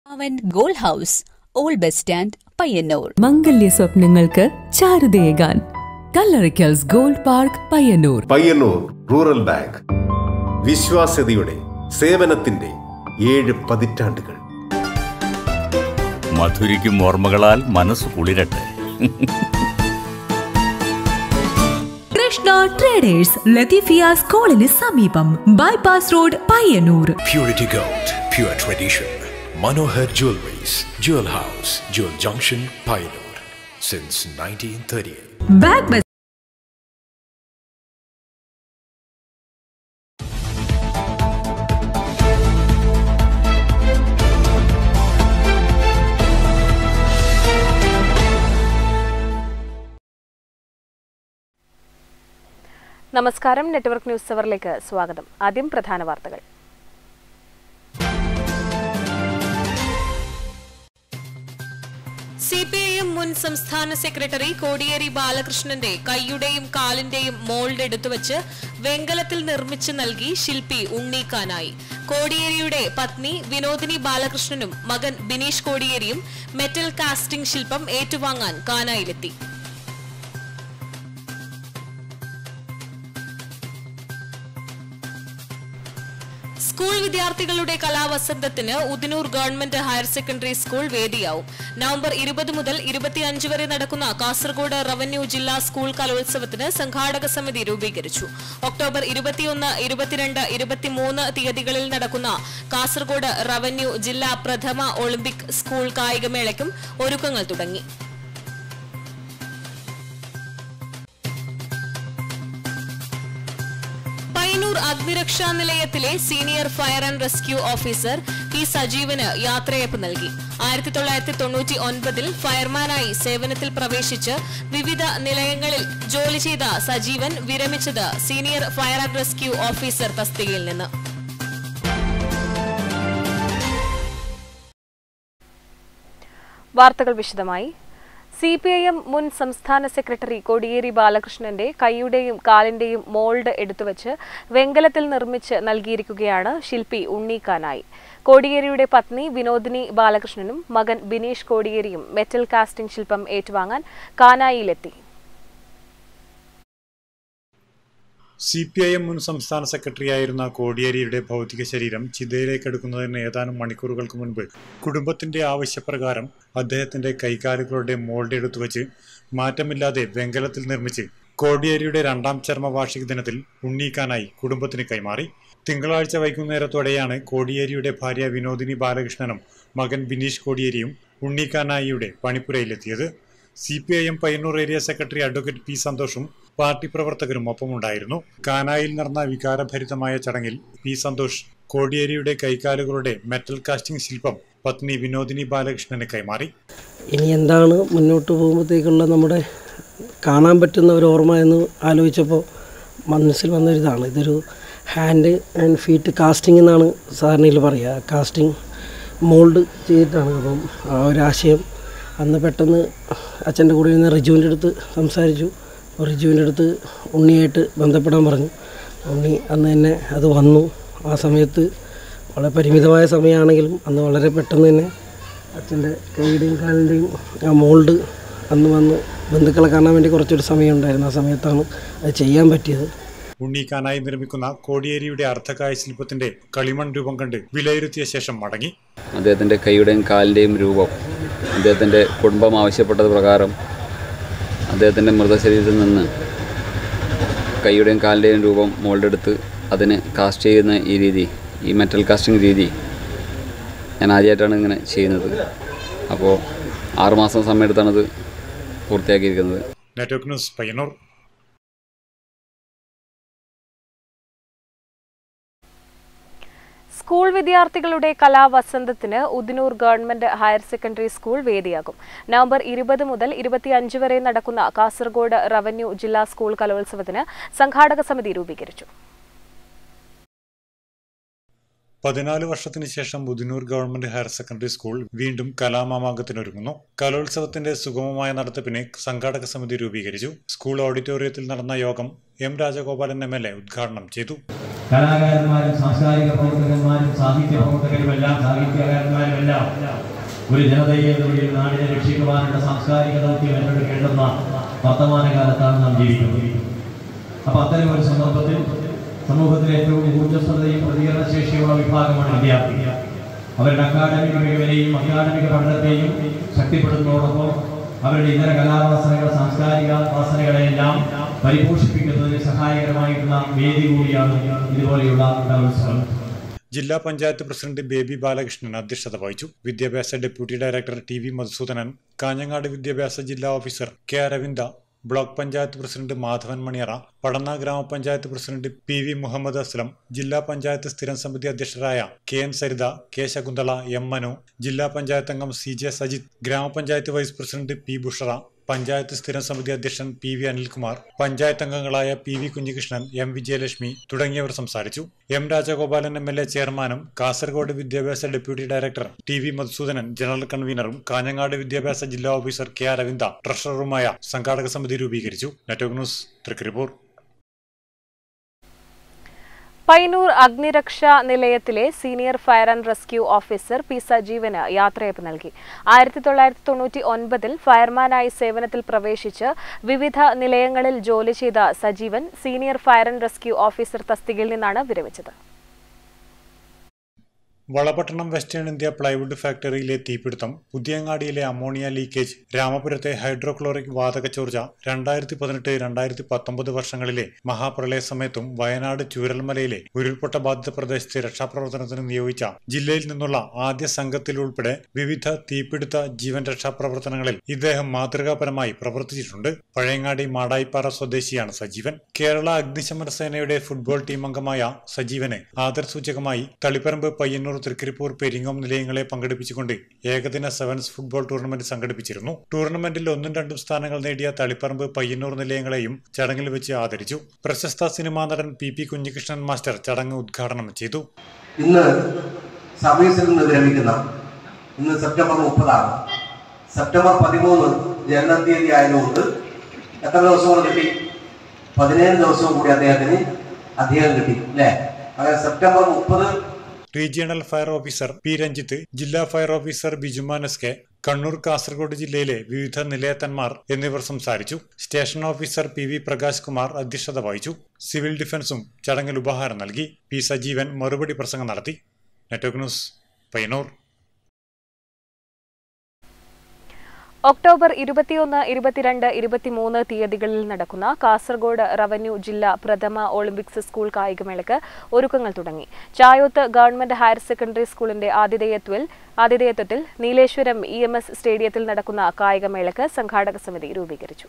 അവൻ gold house, old bus stand, Payyanur. മംഗല്യ സ്വപ്നങ്ങൾക്ക് ചാരുതയേകാൻ Kallarakkals gold park, Payyanur. Payyanur rural bank, വിശ്വാസ്യതയുടെ സേവനത്തിന്റെ 7 പതിറ്റാണ്ടുകൾ. മധുരിക്കും ഓർമ്മകളാൽ മനസ്സ് കുളിരട്ടെ. കൃഷ്ണ ട്രേഡേഴ്സ്, ലത്തീഫിയ സ്കൂളിന് സമീപം, bypass road, Payyanur. Purity Gold, pure tradition. Manohar Jewelries, Jewel House, Jewel Junction, Payyanur, since 1938. Back by നമസ്കാരം. നെറ്റ്വർക്ക് ന്യൂസ് അവറിലേക്ക് സ്വാഗതം. ആദ്യം പ്രധാന വാർത്തകൾ. സിപിഐഎം മുൻ സംസ്ഥാന സെക്രട്ടറി കോടിയേരി ബാലകൃഷ്ണന്റെ കൈയുടെയും കാലിന്റെയും മോൾഡ് എടുത്തുവച്ച് വെങ്കലത്തിൽ നിർമ്മിച്ചു നൽകി ശില്പി ഉണ്ണീക്കാനായി. കോടിയേരിയുടെ പത്നി വിനോദിനി ബാലകൃഷ്ണനും മകൻ ബിനീഷ് കോടിയേരിയും മെറ്റൽ കാസ്റ്റിംഗ് ശില്പം ഏറ്റുവാങ്ങാൻ കാനായിലെത്തി. സ്കൂൾ വിദ്യാർത്ഥികളുടെ കലാവസന്തത്തിന് Udinur government higher secondary school വേദിയാവും. നവംബർ 20 മുതൽ 25 വരെ നടക്കുന്ന കാസർഗോഡ് റവന്യൂ ജില്ലാ സ്കൂൾ കലോത്സവത്തിന് സംഘാടക സമിതി രൂപീകരിച്ചു. ഒക്ടോബർ 21, 22, 23 തീയതികളിൽ നടക്കുന്ന കാസർഗോഡ് റവന്യൂ ജില്ലാ പ്രഥമ ഒളിമ്പിക് സ്കൂൾ കായികമേളയ്ക്കും ഒരുക്കങ്ങൾ തുടങ്ങി. പയ്യന്നൂർ അഗ്നിരക്ഷാ നിലയത്തിലെ senior fire and rescue officer P സജീവന് യാത്രയയപ്പ് നൽകി. 1999 ഫയർമാനായി സേവനത്തിൽ പ്രവേശിച്ച് വിവിധ നിലയങ്ങളിൽ ജോലി ചെയ്ത സജീവൻ വിരമിച്ചത് senior fire and rescue officer തസ്തികയിൽ നിന്ന്. വാർത്തകൾ വിശദമായി. സിപിഐഎം മുൻ സംസ്ഥാന സെക്രട്ടറി കോടിയേരി ബാലകൃഷ്ണന്റെ കൈയുടെയും കാലിന്റെയും മോൾഡ് എടുത്തുവച്ച് വെങ്കലത്തിൽ നിർമ്മിച്ച് നൽകിയിരിക്കുകയാണ് ശില്പി ഉണ്ണീക്കാനായി. കോടിയേരിയുടെ പത്നി വിനോദിനി ബാലകൃഷ്ണനും മകൻ ബിനീഷ് കോടിയേരിയും മെറ്റൽ കാസ്റ്റിംഗ് ശില്പം ഏറ്റുവാങ്ങാൻ കാനായിലെത്തി. സിപിഐഎം മുൻ സംസ്ഥാന സെക്രട്ടറിയായിരുന്ന കോടിയേരിയുടെ ഭൗതിക ശരീരം ചിതയിലേക്കെടുക്കുന്നതിന് ഏതാനും മണിക്കൂറുകൾക്ക് മുൻപ് കുടുംബത്തിന്റെ ആവശ്യപ്രകാരം അദ്ദേഹത്തിന്റെ കൈകാലുകളുടെ മോൾഡ് എടുത്തുവച്ച് മാറ്റമില്ലാതെ വെങ്കലത്തിൽ നിർമ്മിച്ച് കോടിയേരിയുടെ 2ാം ചരമവാർഷിക ദിനത്തിൽ ഉണ്ണീക്കാനായി കുടുംബത്തിന് കൈമാറി. തിങ്കളാഴ്ച വൈകുന്നേരത്തോടെയാണ് കോടിയേരിയുടെ ഭാര്യ വിനോദിനി ബാലകൃഷ്ണനും മകൻ ബിനീഷ് കോടിയേരിയും ഉണ്ണീക്കാനായിയുടെ പണിപ്പുരയിലെത്തിയത്. CPIM Payyanur area secretary advocate P സന്തോഷും പാർട്ടി പ്രവർത്തകരും ഒപ്പമുണ്ടായിരുന്നു. കാനായിൽ നടന്ന വികാരഭരിതമായ ചടങ്ങിൽ പി സന്തോഷ് കോടിയേരിയുടെ കൈകാലുകളുടെ മെറ്റൽ കാസ്റ്റിംഗ് ശില്പം പത്നി വിനോദിനി ബാലകൃഷ്ണന് കൈമാറി. ഇനി എന്താണ് മുന്നോട്ട് പോകുമ്പോഴത്തേക്കുള്ള നമ്മുടെ കാണാൻ പറ്റുന്ന ഒരു ഓർമ്മ എന്ന് ആലോചിച്ചപ്പോൾ മനസ്സിൽ വന്നൊരിതാണ്. ഇതൊരു ഹാൻഡ് ആൻഡ് ഫീറ്റ് കാസ്റ്റിംഗ് എന്നാണ് സാധാരണയിൽ പറയുക. കാസ്റ്റിംഗ് മോൾഡ് ചെയ്തിട്ടാണ്. അപ്പം ആ ഒരാശയം അന്ന് പെട്ടെന്ന് അച്ഛൻ്റെ കൂടെ ഇരുന്ന് റിജുവിൻ്റെ അടുത്ത് സംസാരിച്ചു. റിജുവിൻ്റെ അടുത്ത് ഉണ്ണിയായിട്ട് ബന്ധപ്പെടാൻ പറഞ്ഞു. ഉണ്ണി അന്ന് തന്നെ അത് വന്നു. ആ സമയത്ത് വളരെ പരിമിതമായ സമയമാണെങ്കിലും അന്ന് വളരെ പെട്ടെന്ന് തന്നെ അച്ഛൻ്റെ കൈയുടെയും കാലിൻ്റെയും ആ മോൾഡ് അന്ന് വന്ന് ബന്ധുക്കളെ കാണാൻ വേണ്ടി കുറച്ചൊരു സമയം ഉണ്ടായിരുന്നു. ആ സമയത്താണ് അത് ചെയ്യാൻ പറ്റിയത്. ഉണ്ണീക്കാനായി നിർമ്മിക്കുന്ന കോടിയേരിയുടെ അർദ്ധകായ ശില്പത്തിന്റെ കളിമൺ രൂപം കണ്ട് വിലയിരുത്തിയ ശേഷം മടങ്ങി. അദ്ദേഹത്തിൻ്റെ കൈയുടെയും കാലിൻ്റെയും രൂപം അദ്ദേഹത്തിൻ്റെ കുടുംബം ആവശ്യപ്പെട്ടത് പ്രകാരം അദ്ദേഹത്തിൻ്റെ മൃതശരീരത്തിൽ നിന്ന് കൈയുടെയും കാലിൻ്റെയും രൂപം മോൾഡെടുത്ത് അതിന് കാസ്റ്റ് ചെയ്യുന്ന ഈ രീതി, ഈ മെറ്റൽ കാസ്റ്റിംഗ് രീതി ഞാൻ ആദ്യമായിട്ടാണ് ഇങ്ങനെ ചെയ്യുന്നത്. അപ്പോൾ 6 മാസം സമയമെടുത്താണ് ഇത് പൂർത്തിയാക്കിയിരിക്കുന്നത്. Network news, Payyanur. സ്കൂൾ വിദ്യാർത്ഥികളുടെ കലാവസന്തത്തിന് Udinur government higher secondary school വേദിയാകും. നവംബർ 20 മുതൽ 25 വരെ നടക്കുന്ന കാസർഗോഡ് റവന്യൂ ജില്ലാ സ്കൂൾ കലോത്സവത്തിന് സംഘാടക സമിതി രൂപീകരിച്ചു. 14 വർഷത്തിന് ശേഷം Udinur government higher secondary school വീണ്ടും കലാമാമാങ്കത്തിനൊരുങ്ങുന്നു. കലോത്സവത്തിന്റെ സുഗമമായ നടത്തിപ്പിന് സംഘാടക സമിതി രൂപീകരിച്ചു. സ്കൂൾ ഓഡിറ്റോറിയത്തിൽ നടന്ന യോഗം എം രാജഗോപാലൻ MLA ഉദ്ഘാടനം ചെയ്തു. കലാകാരന്മാരും സാംസ്കാരിക പ്രവർത്തകന്മാരും സാഹിത്യ പ്രവർത്തകരുമെല്ലാം സാഹിത്യകാരന്മാരുമെല്ലാം ഒരു ജനതയെ ഒരു നാടിനെ രക്ഷിക്കുവാനുള്ള സാംസ്കാരിക ദൗത്യം ഏറ്റെടുക്കേണ്ടുന്ന വർത്തമാനകാലത്താണ് നാം ജീവിക്കുന്നത്. അപ്പോൾ അത്തരം ഒരു സന്ദർഭത്തിൽ സമൂഹത്തിലെ ഏറ്റവും ഊർജ്ജസ്വലതയും പ്രതികരണശേഷിയുള്ള വിഭാഗമാണ് വിദ്യാർത്ഥി. അവരുടെ അക്കാഡമിക മികവിനെയും അക്കാഡമിക പഠനത്തെയും ശക്തിപ്പെടുത്തുന്നതോടൊപ്പം അവരുടെ ഇതര കലാവാസനകൾ സാംസ്കാരിക വാസനകളെയെല്ലാം പരിപോഷിപ്പിക്കുന്നതിന് സഹായകരമായിട്ടുള്ള വേദി കൂടിയാണ് ഇതുപോലെയുള്ള കലോത്സവം. ജില്ലാ പഞ്ചായത്ത് പ്രസിഡന്റ് ബേബി ബാലകൃഷ്ണൻ അധ്യക്ഷത വഹിച്ചു. വിദ്യാഭ്യാസ deputy director T V Madhusoodanan, Kanhangad വിദ്യാഭ്യാസ ജില്ലാ officer K Aravinda, block panchayat president Madhavan Maniyara, Padanna ഗ്രാമപഞ്ചായത്ത് president P V Muhammad Aslam, ജില്ലാ പഞ്ചായത്ത് സ്ഥിരം സമിതി അധ്യക്ഷരായ K N Saritha, K Shakunthala, M Manu, ജില്ലാ പഞ്ചായത്ത് അംഗം സി ജെ സജിത്, ഗ്രാമപഞ്ചായത്ത് vice president P Bushra, panchayat സ്ഥിരം സമിതി അധ്യക്ഷൻ പി വി അനിൽകുമാർ, പഞ്ചായത്ത് അംഗങ്ങളായ P V Kunhikrishnan, M Vijayalakshmi തുടങ്ങിയവർ സംസാരിച്ചു. എം രാജഗോപാലൻ MLA ചെയർമാനും കാസർഗോഡ് വിദ്യാഭ്യാസ deputy director T V Madhusoodanan general കൺവീനറും കാഞ്ഞങ്ങാട് വിദ്യാഭ്യാസ ജില്ലാ ഓഫീസർ കെ അരവിന്ദ ട്രഷററുമായ സംഘാടക സമിതി രൂപീകരിച്ചു. Network news, Trikaripur. പയ്യന്നൂർ അഗ്നിരക്ഷാ നിലയത്തിലെ senior fire and rescue officer P സജീവന് യാത്രയയപ്പ് നൽകി. 1999 ഫയർമാനായി സേവനത്തിൽ പ്രവേശിച്ച് വിവിധ നിലയങ്ങളിൽ ജോലി ചെയ്ത Sajeevan senior fire and rescue officer തസ്തികയിൽ നിന്നാണ് വിരമിച്ചത്. വളപട്ടണം വെസ്റ്റേൺ ഇന്ത്യ പ്ലൈവുഡ് ഫാക്ടറിയിലെ തീപിടുത്തം, പുതിയങ്ങാടിയിലെ അമോണിയ ലീക്കേജ്, രാമപുരത്തെ ഹൈഡ്രോക്ലോറിക് വാതക ചോർച്ച, 2018-2019 വർഷങ്ങളിലെ മഹാപ്രളയ സമയത്തും വയനാട് ചൂരൽമലയിലെ ഉരുൾപൊട്ട ബാധിത പ്രദേശത്തെ രക്ഷാപ്രവർത്തനത്തിന് നിയോഗിച്ച ജില്ലയിൽ നിന്നുള്ള ആദ്യ സംഘത്തിലുൾപ്പെടെ വിവിധ തീപിടുത്ത ജീവൻ രക്ഷാപ്രവർത്തനങ്ങളിൽ ഇദ്ദേഹം മാതൃകാപരമായി പ്രവർത്തിച്ചിട്ടുണ്ട്. പഴയങ്ങാടി മാടായിപ്പാറ സ്വദേശിയാണ് സജീവൻ. കേരള അഗ്നിശമന സേനയുടെ ഫുട്ബോൾ ടീം അംഗമായ സജീവന് ആദരസൂചകമായി തളിപ്പറമ്പ്, പയ്യന്നൂർ, തൃക്കരിപ്പൂർ, പെരിങ്ങോം നിലയങ്ങളെ പങ്കെടുപ്പിച്ചുകൊണ്ട് ഏകദിന സെവൻസ് ഫുട്ബോൾ ടൂർണമെന്റ് സംഘടിപ്പിച്ചിരുന്നു. ടൂർണമെന്റിൽ 1ഉം 2ഉം സ്ഥാനങ്ങൾ നേടിയ തളിപ്പറമ്പ്, പയ്യന്നൂർ നിലയങ്ങളെയും ചടങ്ങിൽ വെച്ച് ആദരിച്ചു. പ്രശസ്ത സിനിമാ നടൻ പി കുഞ്ഞികൃഷ്ണൻ മാസ്റ്റർ ചടങ്ങ് ഉദ്ഘാടനം ചെയ്തു. ഇന്ന് സർവീസിൽ നിന്ന് വിരമിക്കുന്ന ഇന്ന് സെപ്റ്റംബർ 30 സെപ്റ്റംബർ 13 ജനന തീയതി ആയതുകൊണ്ട് എത്ര ദിവസവും കിട്ടി? 17 ദിവസവും കൂടി അദ്ദേഹത്തിന് അധികം കിട്ടി അല്ലേ? അങ്ങനെ September 30 regional fire officer P Ranjith, ജില്ലാ fire officer Bijumanas K, Kannur, Kasaragod ജില്ലയിലെ വിവിധ നിലയത്തന്മാർ എന്നിവർ സംസാരിച്ചു. Station officer P V Prakash Kumar അധ്യക്ഷത വഹിച്ചു. സിവിൽ ഡിഫൻസും ചടങ്ങിൽ ഉപഹാരം നൽകി. പി സജീവൻ മറുപടി പ്രസംഗം നടത്തി. Network news, Payyanur. ഒക്ടോബർ 21, 22, 23 തീയതികളിൽ നടക്കുന്ന കാസർഗോഡ് റവന്യൂ ജില്ലാ പ്രഥമ ഒളിമ്പിക്സ് സ്കൂൾ കായികമേളയ്ക്ക് ഒരുക്കങ്ങൾ തുടങ്ങി. ചായോത്ത് ഗവൺമെന്റ് ഹയർ സെക്കൻഡറി സ്കൂളിന്റെ ആതിഥേയത്വത്തിൽ നീലേശ്വരം EMS സ്റ്റേഡിയത്തിൽ നടക്കുന്ന കായികമേളയ്ക്ക് സംഘാടക സമിതി രൂപീകരിച്ചു.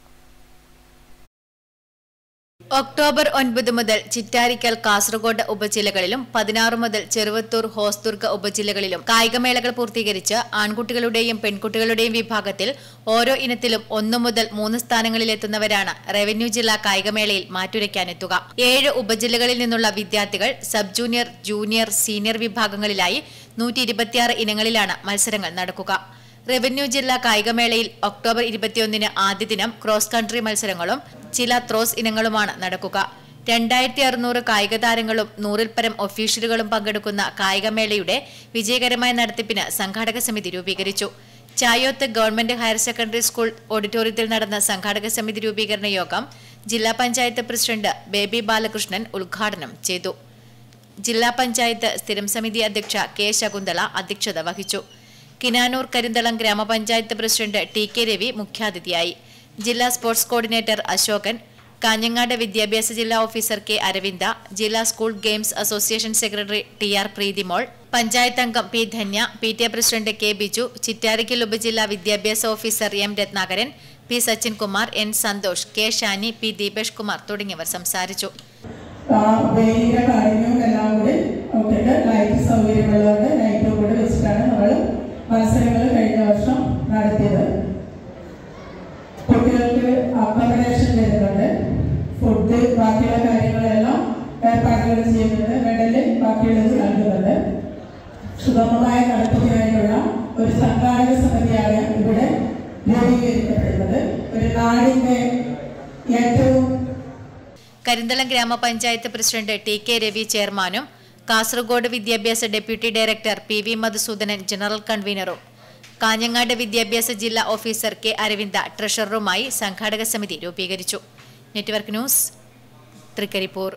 ഒക്ടോബർ 9 മുതൽ ചിറ്റാരിക്കൽ, കാസർഗോഡ് ഉപജില്ലകളിലും 16 മുതൽ ചെറുവത്തൂർ, ഹോസ്ദുർഗ ഉപജില്ലകളിലും കായികമേളകൾ പൂർത്തീകരിച്ച് ആൺകുട്ടികളുടെയും പെൺകുട്ടികളുടെയും വിഭാഗത്തിൽ ഓരോ ഇനത്തിലും 1 മുതൽ 3 സ്ഥാനങ്ങളിലെത്തുന്നവരാണ് റവന്യൂ ജില്ലാ കായികമേളയിൽ മാറ്റുരയ്ക്കാനെത്തുക. 7 ഉപജില്ലകളിൽ നിന്നുള്ള വിദ്യാർത്ഥികൾ സബ് ജൂനിയർ, ജൂനിയർ, സീനിയർ വിഭാഗങ്ങളിലായി 126 ഇനങ്ങളിലാണ് മത്സരങ്ങൾ നടക്കുക. റവന്യൂ ജില്ലാ കായികമേളയിൽ ഒക്ടോബർ 21 ആദ്യ ദിനം ക്രോസ് കൺട്രി മത്സരങ്ങളും ചില ത്രോസ് ഇനങ്ങളുമാണ് നടക്കുക. 2600 കായിക താരങ്ങളും 100ൽ പരം ഒഫീഷ്യലുകളും പങ്കെടുക്കുന്ന കായികമേളയുടെ വിജയകരമായ നടത്തിപ്പിന് സംഘാടക സമിതി രൂപീകരിച്ചു. Chayoth government higher secondary school ഓഡിറ്റോറിയത്തിൽ നടന്ന സംഘാടക സമിതി രൂപീകരണ യോഗം ജില്ലാ പഞ്ചായത്ത് പ്രസിഡന്റ് ബേബി ബാലകൃഷ്ണൻ ഉദ്ഘാടനം ചെയ്തു. ജില്ലാ പഞ്ചായത്ത് സ്ഥിരം സമിതി അധ്യക്ഷ കെ ശകുന്തള അധ്യക്ഷത വഹിച്ചു. കിനാനൂർ കരിന്തളം ഗ്രാമപഞ്ചായത്ത് പ്രസിഡന്റ് TK രവി മുഖ്യാതിഥിയായി. ജില്ലാ സ്പോർട്സ് കോർഡിനേറ്റർ അശോകൻ, കാഞ്ഞങ്ങാട് വിദ്യാഭ്യാസ ജില്ലാ ഓഫീസർ കെ അരവിന്ദ, ജില്ലാ school games association secretary TR Preethimol, panchayat അംഗം P Dhanya, PTA president K Biju, Chittarikkal ഉപജില്ലാ വിദ്യാഭ്യാസ officer M Rathnakaran, P Sachin Kumar, N Santhosh, K Shani, P Deepesh Kumar തുടങ്ങിയവർ സംസാരിച്ചു. മത്സരങ്ങൾ കഴിഞ്ഞ വർഷം നടത്തിയത്. കുട്ടികൾക്ക് അക്കോമഡേഷൻ വരുന്നുണ്ട്, ഫുഡ്, ബാക്കിയുള്ള കാര്യങ്ങളെല്ലാം ഏർപ്പാടുകൾ ചെയ്യുന്നുണ്ട്, മെഡല് ബാക്കിയുള്ളത് നൽകുന്നുണ്ട്. സുഗമമായ നടത്തിപ്പിനായുള്ള ഒരു സംഘാടക സമിതിയാണ് ഇവിടെ രൂപീകരിക്കപ്പെടുന്നത്. ഒരു നാടിന്റെ ഏറ്റവും കരിന്തളം ഗ്രാമപഞ്ചായത്ത് പ്രസിഡന്റ് ടി.കെ. രവി ചെയർമാനും കാസർഗോഡ് വിദ്യാഭ്യാസ deputy director P V. Madhusoodanan general കൺവീനറും കാഞ്ഞങ്ങാട് വിദ്യാഭ്യാസ ജില്ലാ ഓഫീസർ കെ. അരവിന്ദ ട്രഷററുമായി സംഘാടക സമിതി രൂപീകരിച്ചു. Network news, Trikaripur.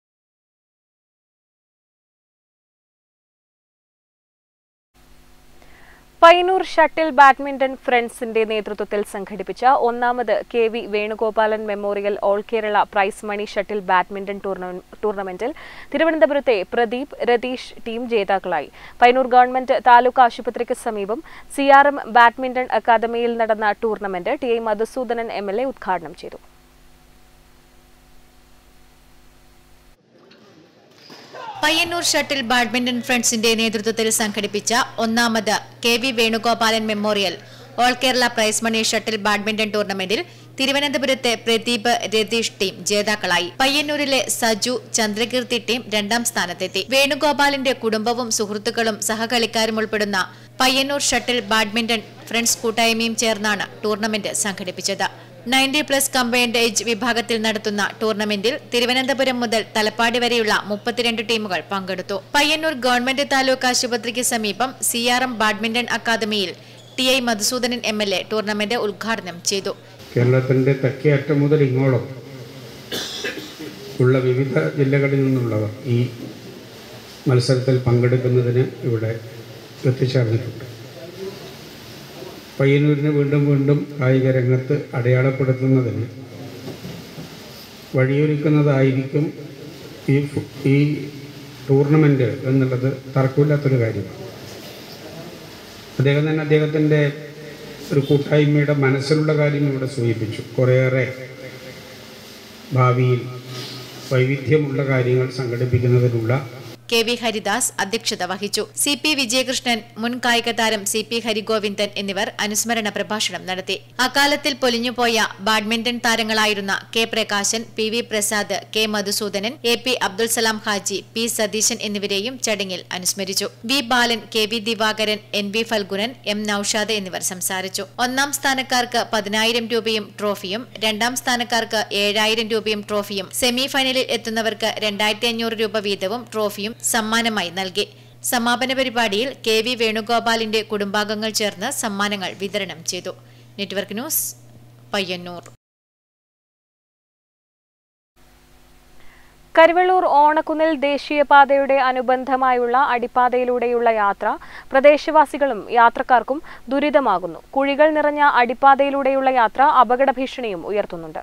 Payyanur shuttle badminton ഫ്രണ്ട്സിന്റെ നേതൃത്വത്തിൽ സംഘടിപ്പിച്ച ഒന്നാമത് K V. Venugopalan memorial all Kerala prize money shuttle badminton ടൂർണമെന്റിൽ തിരുവനന്തപുരത്തെ പ്രദീപ് രതീഷ് ടീം ജേതാക്കളായി. പയ്യന്നൂർ ഗവൺമെന്റ് താലൂക്ക് ആശുപത്രിക്ക് സമീപം CRM ബാഡ്മിന്റൺ അക്കാദമിയിൽ നടന്ന ടൂർണമെന്റ് ടി.ഐ. മധുസൂദനൻ MLA ഉദ്ഘാടനം ചെയ്തു. പയ്യന്നൂർ ഷട്ടിൽ ബാഡ്മിന്റൺ ഫ്രണ്ട്സിന്റെ നേതൃത്വത്തിൽ സംഘടിപ്പിച്ച ഒന്നാമത് K V. Venugopalan memorial all Kerala prize money shuttle badminton ടൂർണമെന്റിൽ തിരുവനന്തപുരത്തെ പ്രദീപ് രതീഷ് ടീം ജേതാക്കളായി. പയ്യന്നൂരിലെ സജു ചന്ദ്രകീർത്തി ടീം രണ്ടാം സ്ഥാനത്തെത്തി. വേണുഗോപാലിന്റെ കുടുംബവും സുഹൃത്തുക്കളും സഹകളിക്കാരും ഉൾപ്പെടുന്ന പയ്യന്നൂർ ഷട്ടിൽ ബാഡ്മിന്റൺ ഫ്രണ്ട്സ് കൂട്ടായ്മയും ചേർന്നാണ് ടൂർണമെന്റ് സംഘടിപ്പിച്ചത്. 90+ കമ്പൈൻഡ് ഏജ് വിഭാഗത്തിൽ നടത്തുന്ന ടൂർണമെന്റിൽ തിരുവനന്തപുരം മുതൽ തലപ്പാടി വരെയുള്ള 32 ടീമുകൾ പങ്കെടുത്തു. പയ്യന്നൂർ ഗവൺമെന്റ് താലൂക്ക് ആശുപത്രിക്ക് സമീപം CRM ബാഡ്മിന്റൺ അക്കാദമിയിൽ ടി.ഐ. മധുസൂദനൻ MLA ടൂർണമെന്റ് ഉദ്ഘാടനം ചെയ്തു. കേരളത്തിന്റെ തെക്കേ അറ്റം മുതൽ ഇങ്ങോളം ഉള്ള വിവിധ ജില്ലകളിൽ നിന്നുള്ളവർ ഈ മത്സരത്തിൽ പങ്കെടുക്കുന്നതിന് ഇവിടെ എത്തിച്ചേർന്നിട്ടുണ്ട്. പയ്യന്നൂരിനെ വീണ്ടും വീണ്ടും കായിക രംഗത്ത് അടയാളപ്പെടുത്തുന്നതിന് വഴിയൊരുക്കുന്നതായിരിക്കും ഈ ടൂർണമെൻറ്റ് എന്നുള്ളത് തർക്കമില്ലാത്തൊരു കാര്യമാണ്. അദ്ദേഹം തന്നെ അദ്ദേഹത്തിൻ്റെ ഒരു കൂട്ടായ്മയുടെ മനസ്സിലുള്ള കാര്യം ഇവിടെ സൂചിപ്പിച്ചു. കുറേയേറെ ഭാവിയിൽ വൈവിധ്യമുള്ള കാര്യങ്ങൾ സംഘടിപ്പിക്കുന്നതിനുള്ള കെ.വി. ഹരിദാസ് അധ്യക്ഷത വഹിച്ചു. CP വിജയകൃഷ്ണൻ, മുൻ കായിക താരം CP ഹരിഗോവിന്ദൻ എന്നിവർ അനുസ്മരണ പ്രഭാഷണം നടത്തി. അക്കാലത്തിൽ പൊലിഞ്ഞുപോയ ബാഡ്മിന്റൺ താരങ്ങളായിരുന്ന K. Prakashan, PV Prasad, K. Madhusoodanan, AP Abdul Salam Haji, P. Satheesan എന്നിവരെയും ചടങ്ങിൽ അനുസ്മരിച്ചു. V. Balan, KV Divakaran, NV Phalgunan, M. Naushad എന്നിവർ സംസാരിച്ചു. ഒന്നാം സ്ഥാനക്കാർക്ക് 10,000 രൂപയും ട്രോഫിയും, രണ്ടാം സ്ഥാനക്കാർക്ക് 7,000 രൂപയും ട്രോഫിയും, സെമി ഫൈനലിൽ എത്തുന്നവർക്ക് 2,500 രൂപ വീതവും ട്രോഫിയും സമ്മാനമായി നൽകി. സമാപന പരിപാടിയിൽ കെ.വി. വേണുഗോപാലിന്റെ കുടുംബാംഗങ്ങൾ ചേർന്ന് സമ്മാനങ്ങൾ വിതരണം ചെയ്തു. Network news, Payyanur. കരുവള്ളൂർ ഓണക്കുന്നിൽ ദേശീയപാതയുടെ അനുബന്ധമായുള്ള അടിപ്പാതയിലൂടെയുള്ള യാത്ര പ്രദേശവാസികളും യാത്രക്കാർക്കും ദുരിതമാകുന്നു. കുഴികൾ നിറഞ്ഞ അടിപ്പാതയിലൂടെയുള്ള യാത്ര അപകട ഭീഷണിയും ഉയർത്തുന്നുണ്ട്.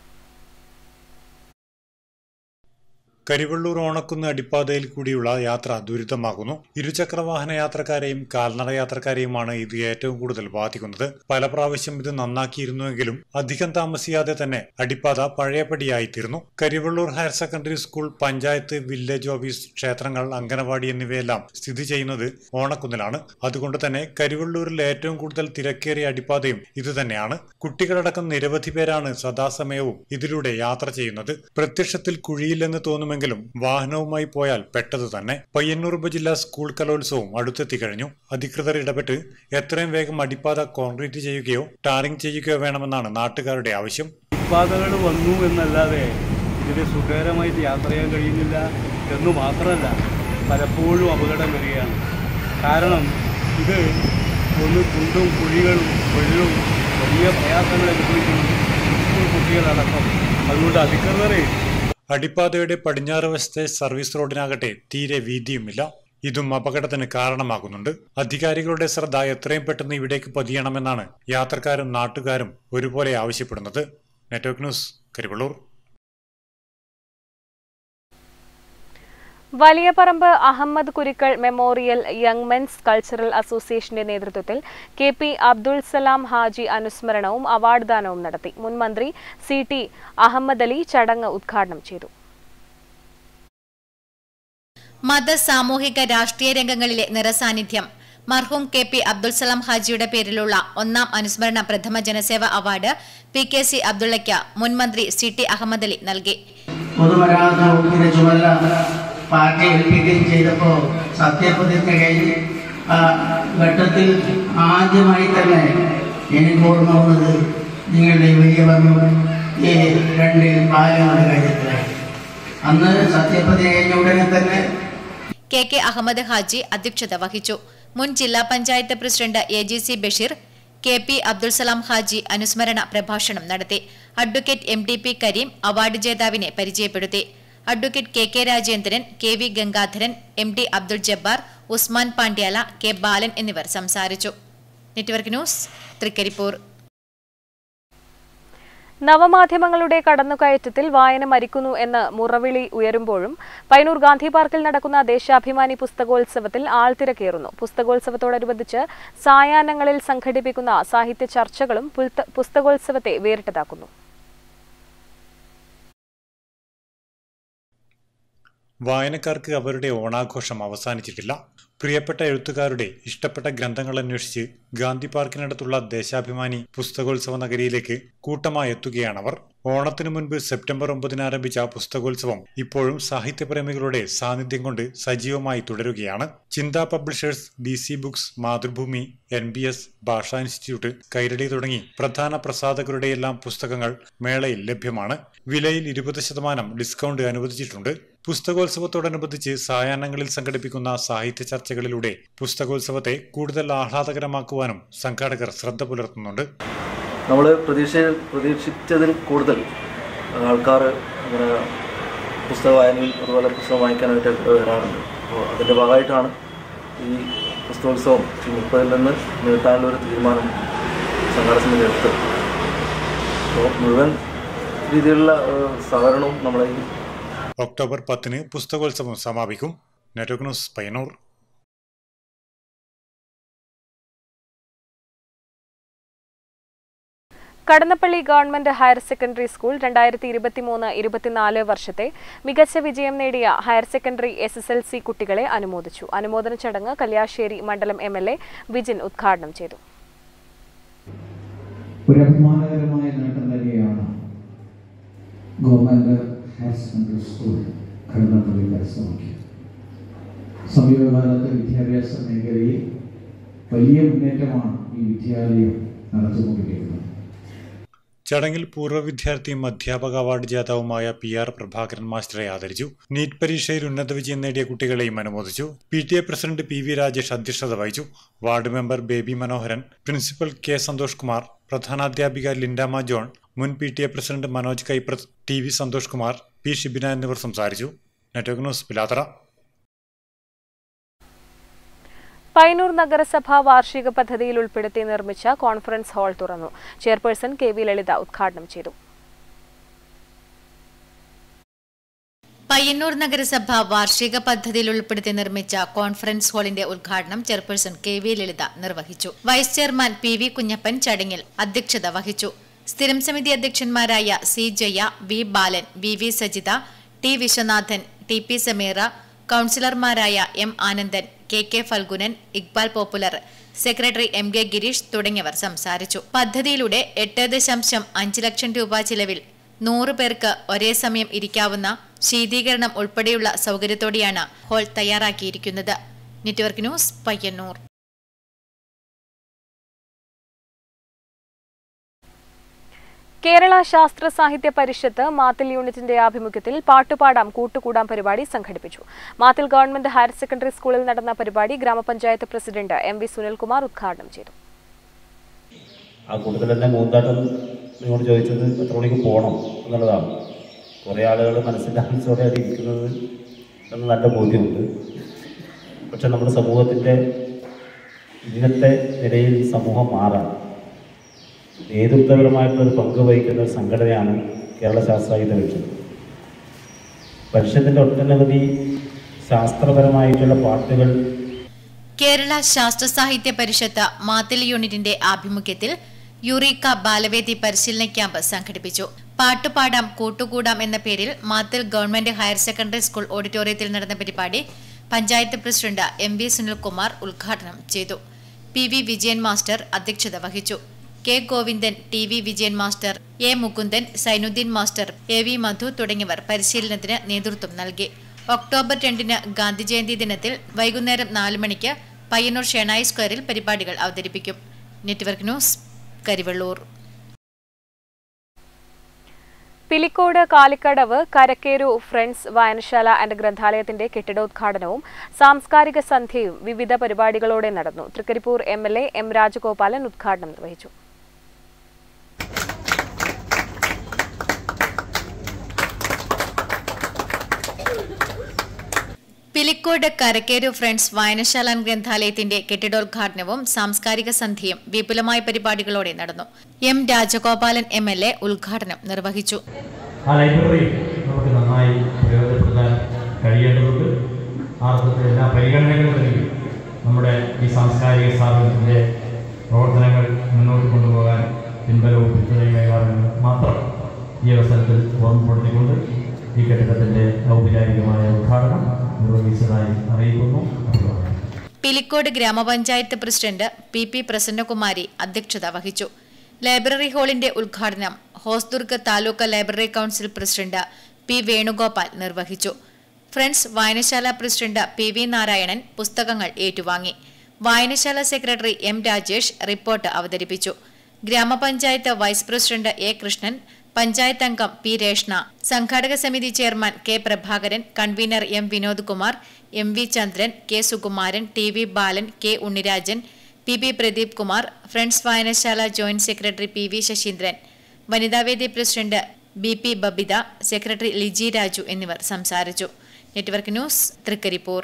കരിവള്ളൂർ ഓണക്കുന്ന് അടിപ്പാതയിൽ കൂടിയുള്ള യാത്ര ദുരിതമാകുന്നു. ഇരുചക്രവാഹന യാത്രക്കാരെയും കാൽനട യാത്രക്കാരെയുമാണ് ഇത് ഏറ്റവും കൂടുതൽ ബാധിക്കുന്നത്. പല പ്രാവശ്യം ഇത് നന്നാക്കിയിരുന്നുവെങ്കിലും അധികം താമസിയാതെ തന്നെ അടിപ്പാത പഴയപടിയായിത്തീർന്നു. Karivellur higher secondary school, panchayat, village office, ക്ഷേത്രങ്ങൾ, അംഗനവാടി എന്നിവയെല്ലാം സ്ഥിതി ചെയ്യുന്നത് ഓണക്കുന്നിലാണ്. അതുകൊണ്ട് തന്നെ കരിവള്ളൂരിൽ ഏറ്റവും കൂടുതൽ തിരക്കേറിയ അടിപ്പാതയും ഇത് തന്നെയാണ്. കുട്ടികളടക്കം നിരവധി പേരാണ് സദാസമയവും ഇതിലൂടെ യാത്ര ചെയ്യുന്നത്. പ്രത്യക്ഷത്തിൽ കുഴിയില്ലെന്ന് തോന്നുമെങ്കിലും വാഹനവുമായി പോയാൽ പെട്ടത് തന്നെ. പയ്യന്നൂർ ഉപജില്ലാ സ്കൂൾ കലോത്സവം അടുത്തെത്തി കഴിഞ്ഞു. അധികൃതർ ഇടപെട്ട് എത്രയും വേഗം അടിപ്പാത കോൺക്രീറ്റ് ചെയ്യുകയോ ടാറിംഗ് ചെയ്യുകയോ വേണമെന്നാണ് നാട്ടുകാരുടെ ആവശ്യം. അടിപ്പാതകൾ വന്നു എന്നല്ലാതെ ഇതിൽ സുഖകരമായിട്ട് യാത്ര ചെയ്യാൻ കഴിയുന്നില്ല എന്നു മാത്രമല്ല, പലപ്പോഴും അപകടം വരികയാണ്. കാരണം ഇത് ഒന്ന് കുണ്ടും കുഴികളും വെള്ളവും വലിയ പ്രയാസങ്ങൾ അനുഭവിക്കുന്നു സ്കൂൾ കുട്ടികളടക്കം. അതുകൊണ്ട് അധികൃതരെ അടിപ്പാതയുടെ പടിഞ്ഞാറ് വശത്തെ സർവീസ് റോഡിനാകട്ടെ തീരെ വീതിയുമില്ല. ഇതും അപകടത്തിന് കാരണമാകുന്നുണ്ട്. അധികാരികളുടെ ശ്രദ്ധ എത്രയും പെട്ടെന്ന് ഇവിടേക്ക് പതിയണമെന്നാണ് യാത്രക്കാരും നാട്ടുകാരും ഒരുപോലെ ആവശ്യപ്പെടുന്നത്. Network news, Karivellur. Valiyaparamba Ahammed Kurikkal memorial young men's cultural അസോസിയേഷന്റെ നേതൃത്വത്തിൽ KP അബ്ദുൽ സലാം ഹാജി അനുസ്മരണവും അവാർഡ് ദാനവും നടത്തി. മുൻ മന്ത്രി CT അഹമ്മദ് അലി ചടങ്ങ് ഉദ്ഘാടനം ചെയ്തു. മത, സാമൂഹിക, രാഷ്ട്രീയ രംഗങ്ങളിലെ നിറസാന്നിധ്യം മർഹൂം KP അബ്ദുൽ സലാം ഹാജിയുടെ പേരിലുള്ള ഒന്നാം അനുസ്മരണ പ്രഥമ ജനസേവ അവാർഡ് PKC അബ്ദുള്ളയ്ക്ക് മുൻ മന്ത്രി CT അഹമ്മദ് അലി നൽകി. പാർട്ടി ഏൽപ്പിക്കുകയും ചെയ്തപ്പോൾ സത്യപ്രതിജ്ഞ കഴിഞ്ഞ് ആ ഘട്ടത്തിൽ ആദ്യമായി തന്നെ എനിക്ക് ഓർമ്മ വന്നത് നിങ്ങളുടെ വലിയ പറഞ്ഞു ഈ 2 പാലങ്ങളുടെ കാര്യത്തിലായി. അന്ന് സത്യപ്രതിജ്ഞ കഴിഞ്ഞ ഉടനെ തന്നെ KK അഹമ്മദ് ഹാജി അധ്യക്ഷത വഹിച്ചു. മുൻ ജില്ലാ panchayat president AGC Basheer, KP Abdul Salam Haji അനുസ്മരണ പ്രഭാഷണം നടത്തി. അഡ്വക്കേറ്റ് MDP കരീം അവാർഡ് ജേതാവിനെ പരിചയപ്പെടുത്തി. Advocate KK Rajendran, KV Gangadharan, MD Abdul Jabbar, Usman Pandyala, K Balan എന്നിവർ സംസാരിച്ചു. Network news, Trikaripur. നവമാധ്യമങ്ങളുടെ കടന്നുകയറ്റത്തിൽ വായന മരിക്കുന്നു എന്ന് മുറവിളി ഉയരുമ്പോഴും പയ്യന്നൂർ ഗാന്ധി പാർക്കിൽ നടക്കുന്ന ദേശാഭിമാനി പുസ്തകോത്സവത്തിൽ ആൾത്തിരക്കേറുന്നു. പുസ്തകോത്സവത്തോടനുബന്ധിച്ച് സായാഹ്നങ്ങളിൽ സംഘടിപ്പിക്കുന്ന സാഹിത്യ ചർച്ചകളും പുസ്തകോത്സവത്തെ വേറിട്ടതാക്കുന്നു. വായനക്കാർക്ക് അവരുടെ ഓണാഘോഷം അവസാനിച്ചിട്ടില്ല. പ്രിയപ്പെട്ട എഴുത്തുകാരുടെ ഇഷ്ടപ്പെട്ട ഗ്രന്ഥങ്ങൾ അന്വേഷിച്ച് ഗാന്ധി പാർക്കിനടുത്തുള്ള ദേശാഭിമാനി പുസ്തകോത്സവ നഗരിയിലേക്ക് കൂട്ടമായി എത്തുകയാണവർ. ഓണത്തിനു മുൻപ് സെപ്റ്റംബർ 9 ആരംഭിച്ച പുസ്തകോത്സവം ഇപ്പോഴും സാഹിത്യപ്രേമികളുടെ സാന്നിധ്യം കൊണ്ട് സജീവമായി തുടരുകയാണ്. Chintha publishers, DC books, Mathrubhumi, NBS, Bhasha institute, Kairali തുടങ്ങി പ്രധാന പ്രസാധകരുടെയെല്ലാം പുസ്തകങ്ങൾ മേളയിൽ ലഭ്യമാണ്. വിലയിൽ 20% ഡിസ്കൗണ്ട് അനുവദിച്ചിട്ടുണ്ട്. പുസ്തകോത്സവത്തോടനുബന്ധിച്ച് സായാഹ്നങ്ങളിൽ സംഘടിപ്പിക്കുന്ന സാഹിത്യ ചർച്ചകളിലൂടെ പുസ്തകോത്സവത്തെ കൂടുതൽ ആഹ്ലാദകരമാക്കുവാനും സംഘാടകർ ശ്രദ്ധ പുലർത്തുന്നുണ്ട്. നമ്മൾ പ്രതീക്ഷിച്ചതിൽ കൂടുതൽ ആൾക്കാർ അങ്ങനെ പുസ്തക വായനയിൽ അതുപോലെ പുസ്തകം വായിക്കാനായിട്ട് വരാറുണ്ട്. അപ്പോൾ അതിൻ്റെ ഭാഗമായിട്ടാണ് ഈ പുസ്തകോത്സവം 30 നിന്ന് നീട്ടാനുള്ളൊരു തീരുമാനം സംഘാടക സമിതി എടുത്തത്. അപ്പോൾ മുഴുവൻ രീതിയിലുള്ള സഹകരണവും നമ്മളെ ഒക്ടോബർ 10 പുസ്തകോത്സവം സമാപിക്കും. Network news, Payyanur. Kadannappalli government higher secondary school 2023-24 വർഷത്തെ മികച്ച വിജയം നേടിയ ഹയർ സെക്കൻഡറി SSLC കുട്ടികളെ അനുമോദിച്ചു. അനുമോദന ചടങ്ങ് കല്യാശ്ശേരി മണ്ഡലം MLA വിജിൻ ഉദ്ഘാടനം ചെയ്തു. ഒരു അഭിമാനകരമായ നേട്ടം തന്നെയാണ് government higher secondary school Kadannappalli കരസ്ഥമാക്കിയത്. സമീപകാലത്ത് വിദ്യാഭ്യാസ മേഖലയിൽ വലിയ മുന്നേറ്റമാണ് ഈ വിദ്യാലയം നടത്തിക്കൊണ്ടിരിക്കുന്നത്. ചടങ്ങിൽ പൂർവ്വ വിദ്യാർത്ഥിയും അധ്യാപക അവാർഡ് ജേതാവുമായ PR പ്രഭാകരൻ മാസ്റ്ററെ ആദരിച്ചു. നീറ്റ് പരീക്ഷയിൽ ഉന്നത വിജയം നേടിയ കുട്ടികളെയും അനുമോദിച്ചു. PTA പ്രസിഡന്റ് PV രാജേഷ് അധ്യക്ഷത വഹിച്ചു. Ward member Baby Manoharan, principal K Santhosh Kumar, പ്രധാനാധ്യാപിക ലിൻഡാമ ജോൺ, മുൻ PTA president Manoj Kaiprath, TV Santhosh Kumar, P Shibina എന്നിവർ സംസാരിച്ചു. Network news, Pilathara. പയ്യന്നൂർ നഗരസഭ വാർഷിക പദ്ധതിയിൽ ഉൾപ്പെടുത്തി നിർമ്മിച്ച കോൺഫറൻസ് ഹാൾ തുറന്നു. ചെയർപേഴ്സൺ KV ലളിത ഉദ്ഘാടനം ചെയ്തു. പയ്യന്നൂർ നഗരസഭ വാർഷിക പദ്ധതിയിൽ ഉൾപ്പെടുത്തി നിർമ്മിച്ച കോൺഫറൻസ് ഹാളിന്റെ ഉദ്ഘാടനം ചെയർപേഴ്സൺ KV ലളിത നിർവഹിച്ചു. വൈസ് ചെയർമാൻ PV കുഞ്ഞപ്പൻ ചടങ്ങിൽ അധ്യക്ഷത വഹിച്ചു. സ്ഥിരം സമിതി അധ്യക്ഷന്മാരായ C Jaya, V Balan, VV Sajitha, T Viswanathan, TP Sameera, കൌൺസിലർമാരായ M Anandan, KK Phalgunan, Iqbal Popular, secretary MK Gireesh തുടങ്ങിയവർ സംസാരിച്ചു. പദ്ധതിയിലൂടെ 8.5 ലക്ഷം രൂപ ചിലവിൽ 100 പേർക്ക് ഒരേ സമയം ഇരിക്കാവുന്ന ശീതീകരണം ഉൾപ്പെടെയുള്ള സൗകര്യത്തോടെയാണ് ഹാൾ തയ്യാറാക്കിയിരിക്കുന്നത്. Network news, Payyanur. കേരള ശാസ്ത്ര സാഹിത്യ പരിഷത്ത് മാത്തിൽ യൂണിറ്റിന്റെ ആഭിമുഖ്യത്തിൽ പാട്ടുപാടാം കൂട്ടുകൂടാം പരിപാടി സംഘടിപ്പിച്ചു. മാത്തിൽ ഗവൺമെന്റ് ഹയർ സെക്കൻഡറി സ്കൂളിൽ നടന്ന പരിപാടി ഗ്രാമപഞ്ചായത്ത് പ്രസിഡന്റ് MV സുനിൽകുമാർ ഉദ്ഘാടനം ചെയ്തു. ആ കൂട്ടത്തിൽ തന്നെ മൂന്നാട്ടം നിങ്ങളോട് ചോദിച്ചത് എത്ര മണിക്ക് പോകണം എന്നുള്ളതാണ്. കുറേ ആളുകൾ മനസ്സിലാക്കിച്ചോടെ അത് ഇരിക്കുന്നത് എന്ന് നല്ല ബോധ്യമുണ്ട്. പക്ഷെ നമ്മുടെ സമൂഹത്തിൻ്റെ ഇന്നത്തെ നിലയിൽ സമൂഹം മാറാൻ നേതൃത്വപരമായിട്ടുള്ളൊരു പങ്ക് വഹിക്കുന്ന ഒരു സംഘടനയാണ് കേരള ശാസ്ത്ര സാഹിത്യ പരിഷത്ത്. പരിഷത്തിൻ്റെ ഒട്ടനവധി ശാസ്ത്രപരമായിട്ടുള്ള പാട്ടുകൾ കേരള ശാസ്ത്ര സാഹിത്യ പരിഷത്ത് മാത്തിൽ യൂണിറ്റിന്റെ ആഭിമുഖ്യത്തിൽ യുറീക്ക ബാലവേദി പരിശീലന ക്യാമ്പ് സംഘടിപ്പിച്ചു. പാട്ടുപാടാം കൂട്ടുകൂടാം എന്ന പേരിൽ Mathil government higher secondary school ഓഡിറ്റോറിയത്തിൽ നടന്ന പരിപാടി പഞ്ചായത്ത് പ്രസിഡന്റ് MV സുനിൽകുമാർ ഉദ്ഘാടനം ചെയ്തു. PV വിജയൻ മാസ്റ്റർ അധ്യക്ഷത വഹിച്ചു. K Govindan, TV Vijayan master, A Mukundan, Sainudheen master, AV Madhu തുടങ്ങിയവർ പരിശീലനത്തിന് നേതൃത്വം നൽകി. ഒക്ടോബർ 2 ഗാന്ധി ജയന്തി ദിനത്തിൽ വൈകുന്നേരം 4 മണിക്ക് പയ്യന്നൂർ ഷെനായി സ്ക്വയറിൽ പരിപാടികൾ അവതരിപ്പിക്കും. Network news, Karivellur. Pilicode Kalikkadavu Karakkeru friends വായനശാല ആൻഡ് ഗ്രന്ഥാലയത്തിന്റെ കെട്ടിടോദ്ഘാടനവും സാംസ്കാരിക സന്ധ്യയും വിവിധ പരിപാടികളോടെ നടന്നു. Trikaripur MLA M. രാജഗോപാലൻ ഉദ്ഘാടനം നിർവഹിച്ചു. പിലിക്കോട് കരക്കേരു ഫ്രണ്ട്സ് വായനശാല ഗ്രന്ഥാലയത്തിന്റെ കെട്ടിടോദ്ഘാടനവും സാംസ്കാരിക സന്ധ്യയും വിപുലമായ പരിപാടികളോടെ നടന്നു. M. രാജഗോപാലൻ MLA ഉദ്ഘാടനം നിർവഹിച്ചു. ആ ലൈബ്രറി നമുക്ക് നന്നായി പ്രയോജനപ്പെടുത്താൻ കഴിയേണ്ടതുണ്ട്. ആർക്കത്തെ എല്ലാ പരിഗണനകളും നൽകി നമ്മുടെ ഈ സാംസ്കാരിക സ്ഥാപനത്തിൻ്റെ പ്രവർത്തനങ്ങൾ മുന്നോട്ട് കൊണ്ടുപോകാൻ പിൻബലവും പിന്തുണയും കൈമാറുന്നത് മാത്രം ഈ അവസരത്തിൽ ഓർമ്മപ്പെടുത്തിക്കൊണ്ട് ഈ കെട്ടിടത്തിൻ്റെ ഔപചാരികമായ ഉദ്ഘാടനം നിർവഹിച്ചതായി അറിയിക്കുന്നു. പിലിക്കോട് ഗ്രാമപഞ്ചായത്ത് പ്രസിഡന്റ് PP. പ്രസന്നകുമാരി അധ്യക്ഷത വഹിച്ചു. ലൈബ്രറി ഹാളിന്റെ ഉദ്ഘാടനം Hosdurg taluk library council president P. Venugopal നിർവഹിച്ചു. ഫ്രണ്ട്സ് വായനശാല പ്രസിഡന്റ് PV. നാരായണൻ പുസ്തകങ്ങൾ ഏറ്റുവാങ്ങി. വായനശാല സെക്രട്ടറി M. രാജേഷ് റിപ്പോർട്ട് അവതരിപ്പിച്ചു. Gramapanchayat vice president A. Krishnan, panchayat അംഗം P. രേഷ്ണ, സംഘാടക സമിതി chairman K. Prabhakaran, convener M. Vinod Kumar, M. V. Chandran, K. Sukumaran, TV. Balan, K. Unnirajan, PP. Pradeep Kumar, friends വായനശാല ജോയിന്റ് സെക്രട്ടറി PV. ശശീന്ദ്രൻ, വനിതാവേദി president BP. Babitha, secretary Liji Raju എന്നിവർ സംസാരിച്ചു. Network news, Trikaripur.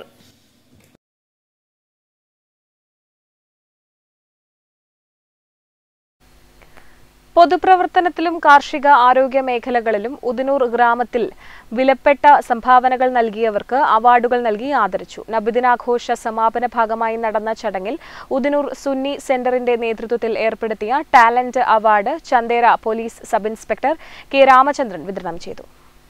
പൊതുപ്രവർത്തനത്തിലും കാർഷിക ആരോഗ്യ മേഖലകളിലും ഉദിനൂർ ഗ്രാമത്തിൽ വിലപ്പെട്ട സംഭാവനകൾ നൽകിയവർക്ക് അവാർഡുകൾ നൽകി ആദരിച്ചു. നബിദിനാഘോഷ സമാപന ഭാഗമായി നടന്ന ചടങ്ങിൽ ഉദിനൂർ സുന്നി സെന്ററിന്റെ നേതൃത്വത്തിൽ ഏർപ്പെടുത്തിയ talent award Chandera police sub inspector K. Ramachandran വിതരണം ചെയ്തു.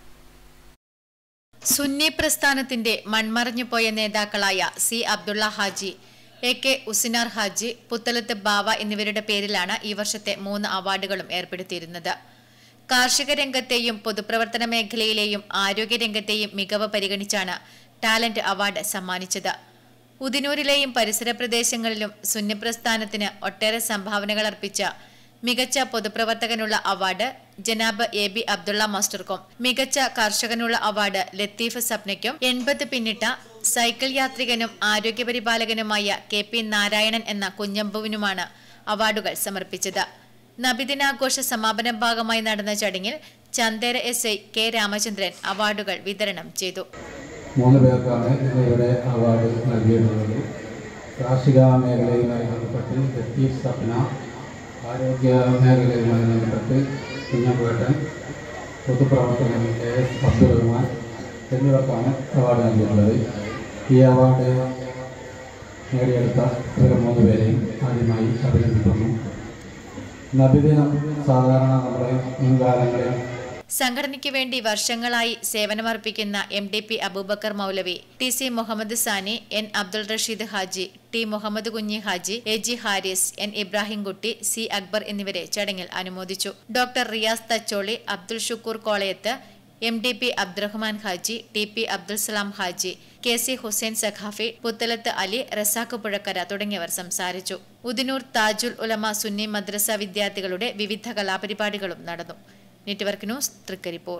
സുന്നി പ്രസ്ഥാനത്തിന്റെ മൺമറഞ്ഞുപോയ നേതാക്കളായ C. അബ്ദുള്ള ഹാജി, AK. ഉസിനാർ ഹാജി, പുത്തലത്ത് ബാവ എന്നിവരുടെ പേരിലാണ് ഈ വർഷത്തെ 3 അവാർഡുകളും ഏർപ്പെടുത്തിയിരുന്നത്. കാർഷിക രംഗത്തെയും പൊതുപ്രവർത്തന മേഖലയിലെയും ആരോഗ്യരംഗത്തെയും മികവ് പരിഗണിച്ചാണ് ടാലന്റ് അവാർഡ് സമ്മാനിച്ചത്. ഉദിനൂരിലെയും പരിസര പ്രദേശങ്ങളിലും സുന്നി പ്രസ്ഥാനത്തിന് ഒട്ടേറെ സംഭാവനകൾ അർപ്പിച്ച മികച്ച പൊതുപ്രവർത്തകനുള്ള അവാർഡ് ജനാബ് AB. അബ്ദുള്ള മാസ്റ്റർക്കും, മികച്ച കർഷകനുള്ള അവാർഡ് ലത്തീഫ് സപ്നയ്ക്കും, 80 പിന്നിട്ട സൈക്കിൾ യാത്രികനും ആരോഗ്യപരിപാലകനുമായ KP. നാരായണൻ എന്ന കുഞ്ഞമ്പുവിനുമാണ് അവാർഡുകൾ സമർപ്പിച്ചത്. നബിദിനാഘോഷ സമാപന ഭാഗമായി നടന്ന ചടങ്ങിൽ ചന്ദേര SI K. രാമചന്ദ്രൻ അവാർഡുകൾ വിതരണം ചെയ്തു. 3 പേർക്കാണ് ഇവിടെ അവാർഡ് നൽകിയിട്ടുള്ളത്. കാർഷിക മേഖലയുമായി ബന്ധപ്പെട്ട് ലത്തീഫ് സപ്ന, ആരോഗ്യ മേഖലയുമായി ബന്ധപ്പെട്ട് കുഞ്ഞമ്പേട്ടൻ, പൊതുപ്രവർത്തകൻ AS. അബ്ദുൾ റഹ്മാൻ എന്നിവർക്കാണ് അവാർഡ് നൽകിയിട്ടുള്ളത്. ഈ അവാർഡ് നേടിയെടുത്ത ഇവർ 3 പേരെയും ആദ്യമായി അഭിനന്ദിക്കുന്നു. നബിദിനം സാധാരണ നമ്മുടെ മുൻകാലങ്ങളിൽ സംഘടനയ്ക്ക് വേണ്ടി വർഷങ്ങളായി സേവനമർപ്പിക്കുന്ന MDP അബൂബക്കർ മൗലവി, TC മുഹമ്മദ് സാനി, N. Abdul Rasheed Haji, T. Muhammad Kunhi Haji, AG. Haris, N. Ibrahimkutty, C. Akbar എന്നിവരെ ചടങ്ങിൽ അനുമോദിച്ചു. Doctor Riyas Thacholi, Abdul Shukkoor Kolayath, MDP Abdurahman Haji, TP Abdul Salam Haji, KC Hussain Saqafi, Puthalath Ali, Razak Puzhakkara തുടങ്ങിയവർ സംസാരിച്ചു. ഉദിനൂർ താജുൽ ഉലമ സുന്നി മദ്രസ വിദ്യാർത്ഥികളുടെ വിവിധ കലാപരിപാടികളും നടന്നു. Network news, Trikaripur.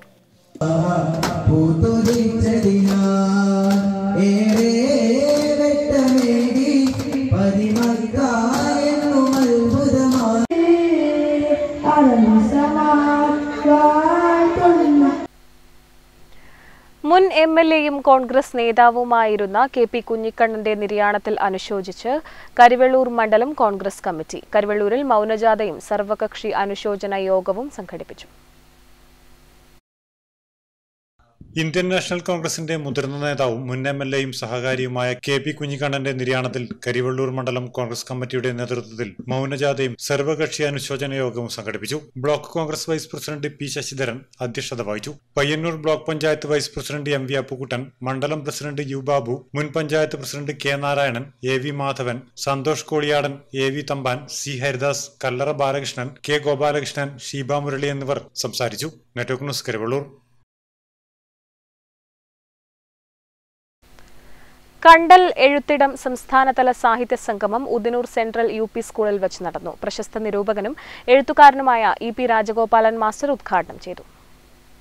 മുൻ MLA-യും കോൺഗ്രസ് നേതാവുമായിരുന്ന KP. കുഞ്ഞിക്കണ്ണന്റെ നിര്യാണത്തിൽ അനുശോചിച്ച് കരിവെള്ളൂർ മണ്ഡലം കോൺഗ്രസ് കമ്മിറ്റി. കരിവെള്ളൂരിൽ മൗനജാഥയും സർവകക്ഷി അനുശോചന യോഗവും സംഘടിപ്പിച്ചു. ഇന്ത്യൻ നാഷണൽ കോൺഗ്രസിന്റെ മുതിർന്ന നേതാവും മുൻ MLA-യും സഹകാരിയുമായ KP. കുഞ്ഞിക്കണ്ണന്റെ നിര്യാണത്തിൽ കരിവെള്ളൂർ മണ്ഡലം കോൺഗ്രസ് കമ്മിറ്റിയുടെ നേതൃത്വത്തിൽ മൗനജാഥയും സർവകക്ഷി അനുശോചന യോഗവും സംഘടിപ്പിച്ചു. Block Congress vice president P. Sasidharan അധ്യക്ഷത വഹിച്ചു. Payyanur block panchayat vice president MV. Appukuttan, മണ്ഡലം പ്രസിഡന്റ് U. ബാബു, മുൻ panchayat president K. Narayanan, AV. Madhavan, Santhosh Koliyadan, AV. Thampan, C. Haridas, Kallara Balakrishnan, K. Gopalakrishnan, Sheeba Murali എന്നിവർ സംസാരിച്ചു. Network news, Karivellur. കണ്ടൽ എഴുത്തിടം സംസ്ഥാനതല സാഹിത്യ സംഗമം ഉദിനൂർ സെൻട്രൽ UP സ്കൂളിൽ വെച്ച് നടന്നു. പ്രശസ്ത നിരൂപകനും എഴുത്തുകാരനുമായ EP. രാജഗോപാലൻ മാസ്റ്റർ ഉദ്ഘാടനം ചെയ്തു.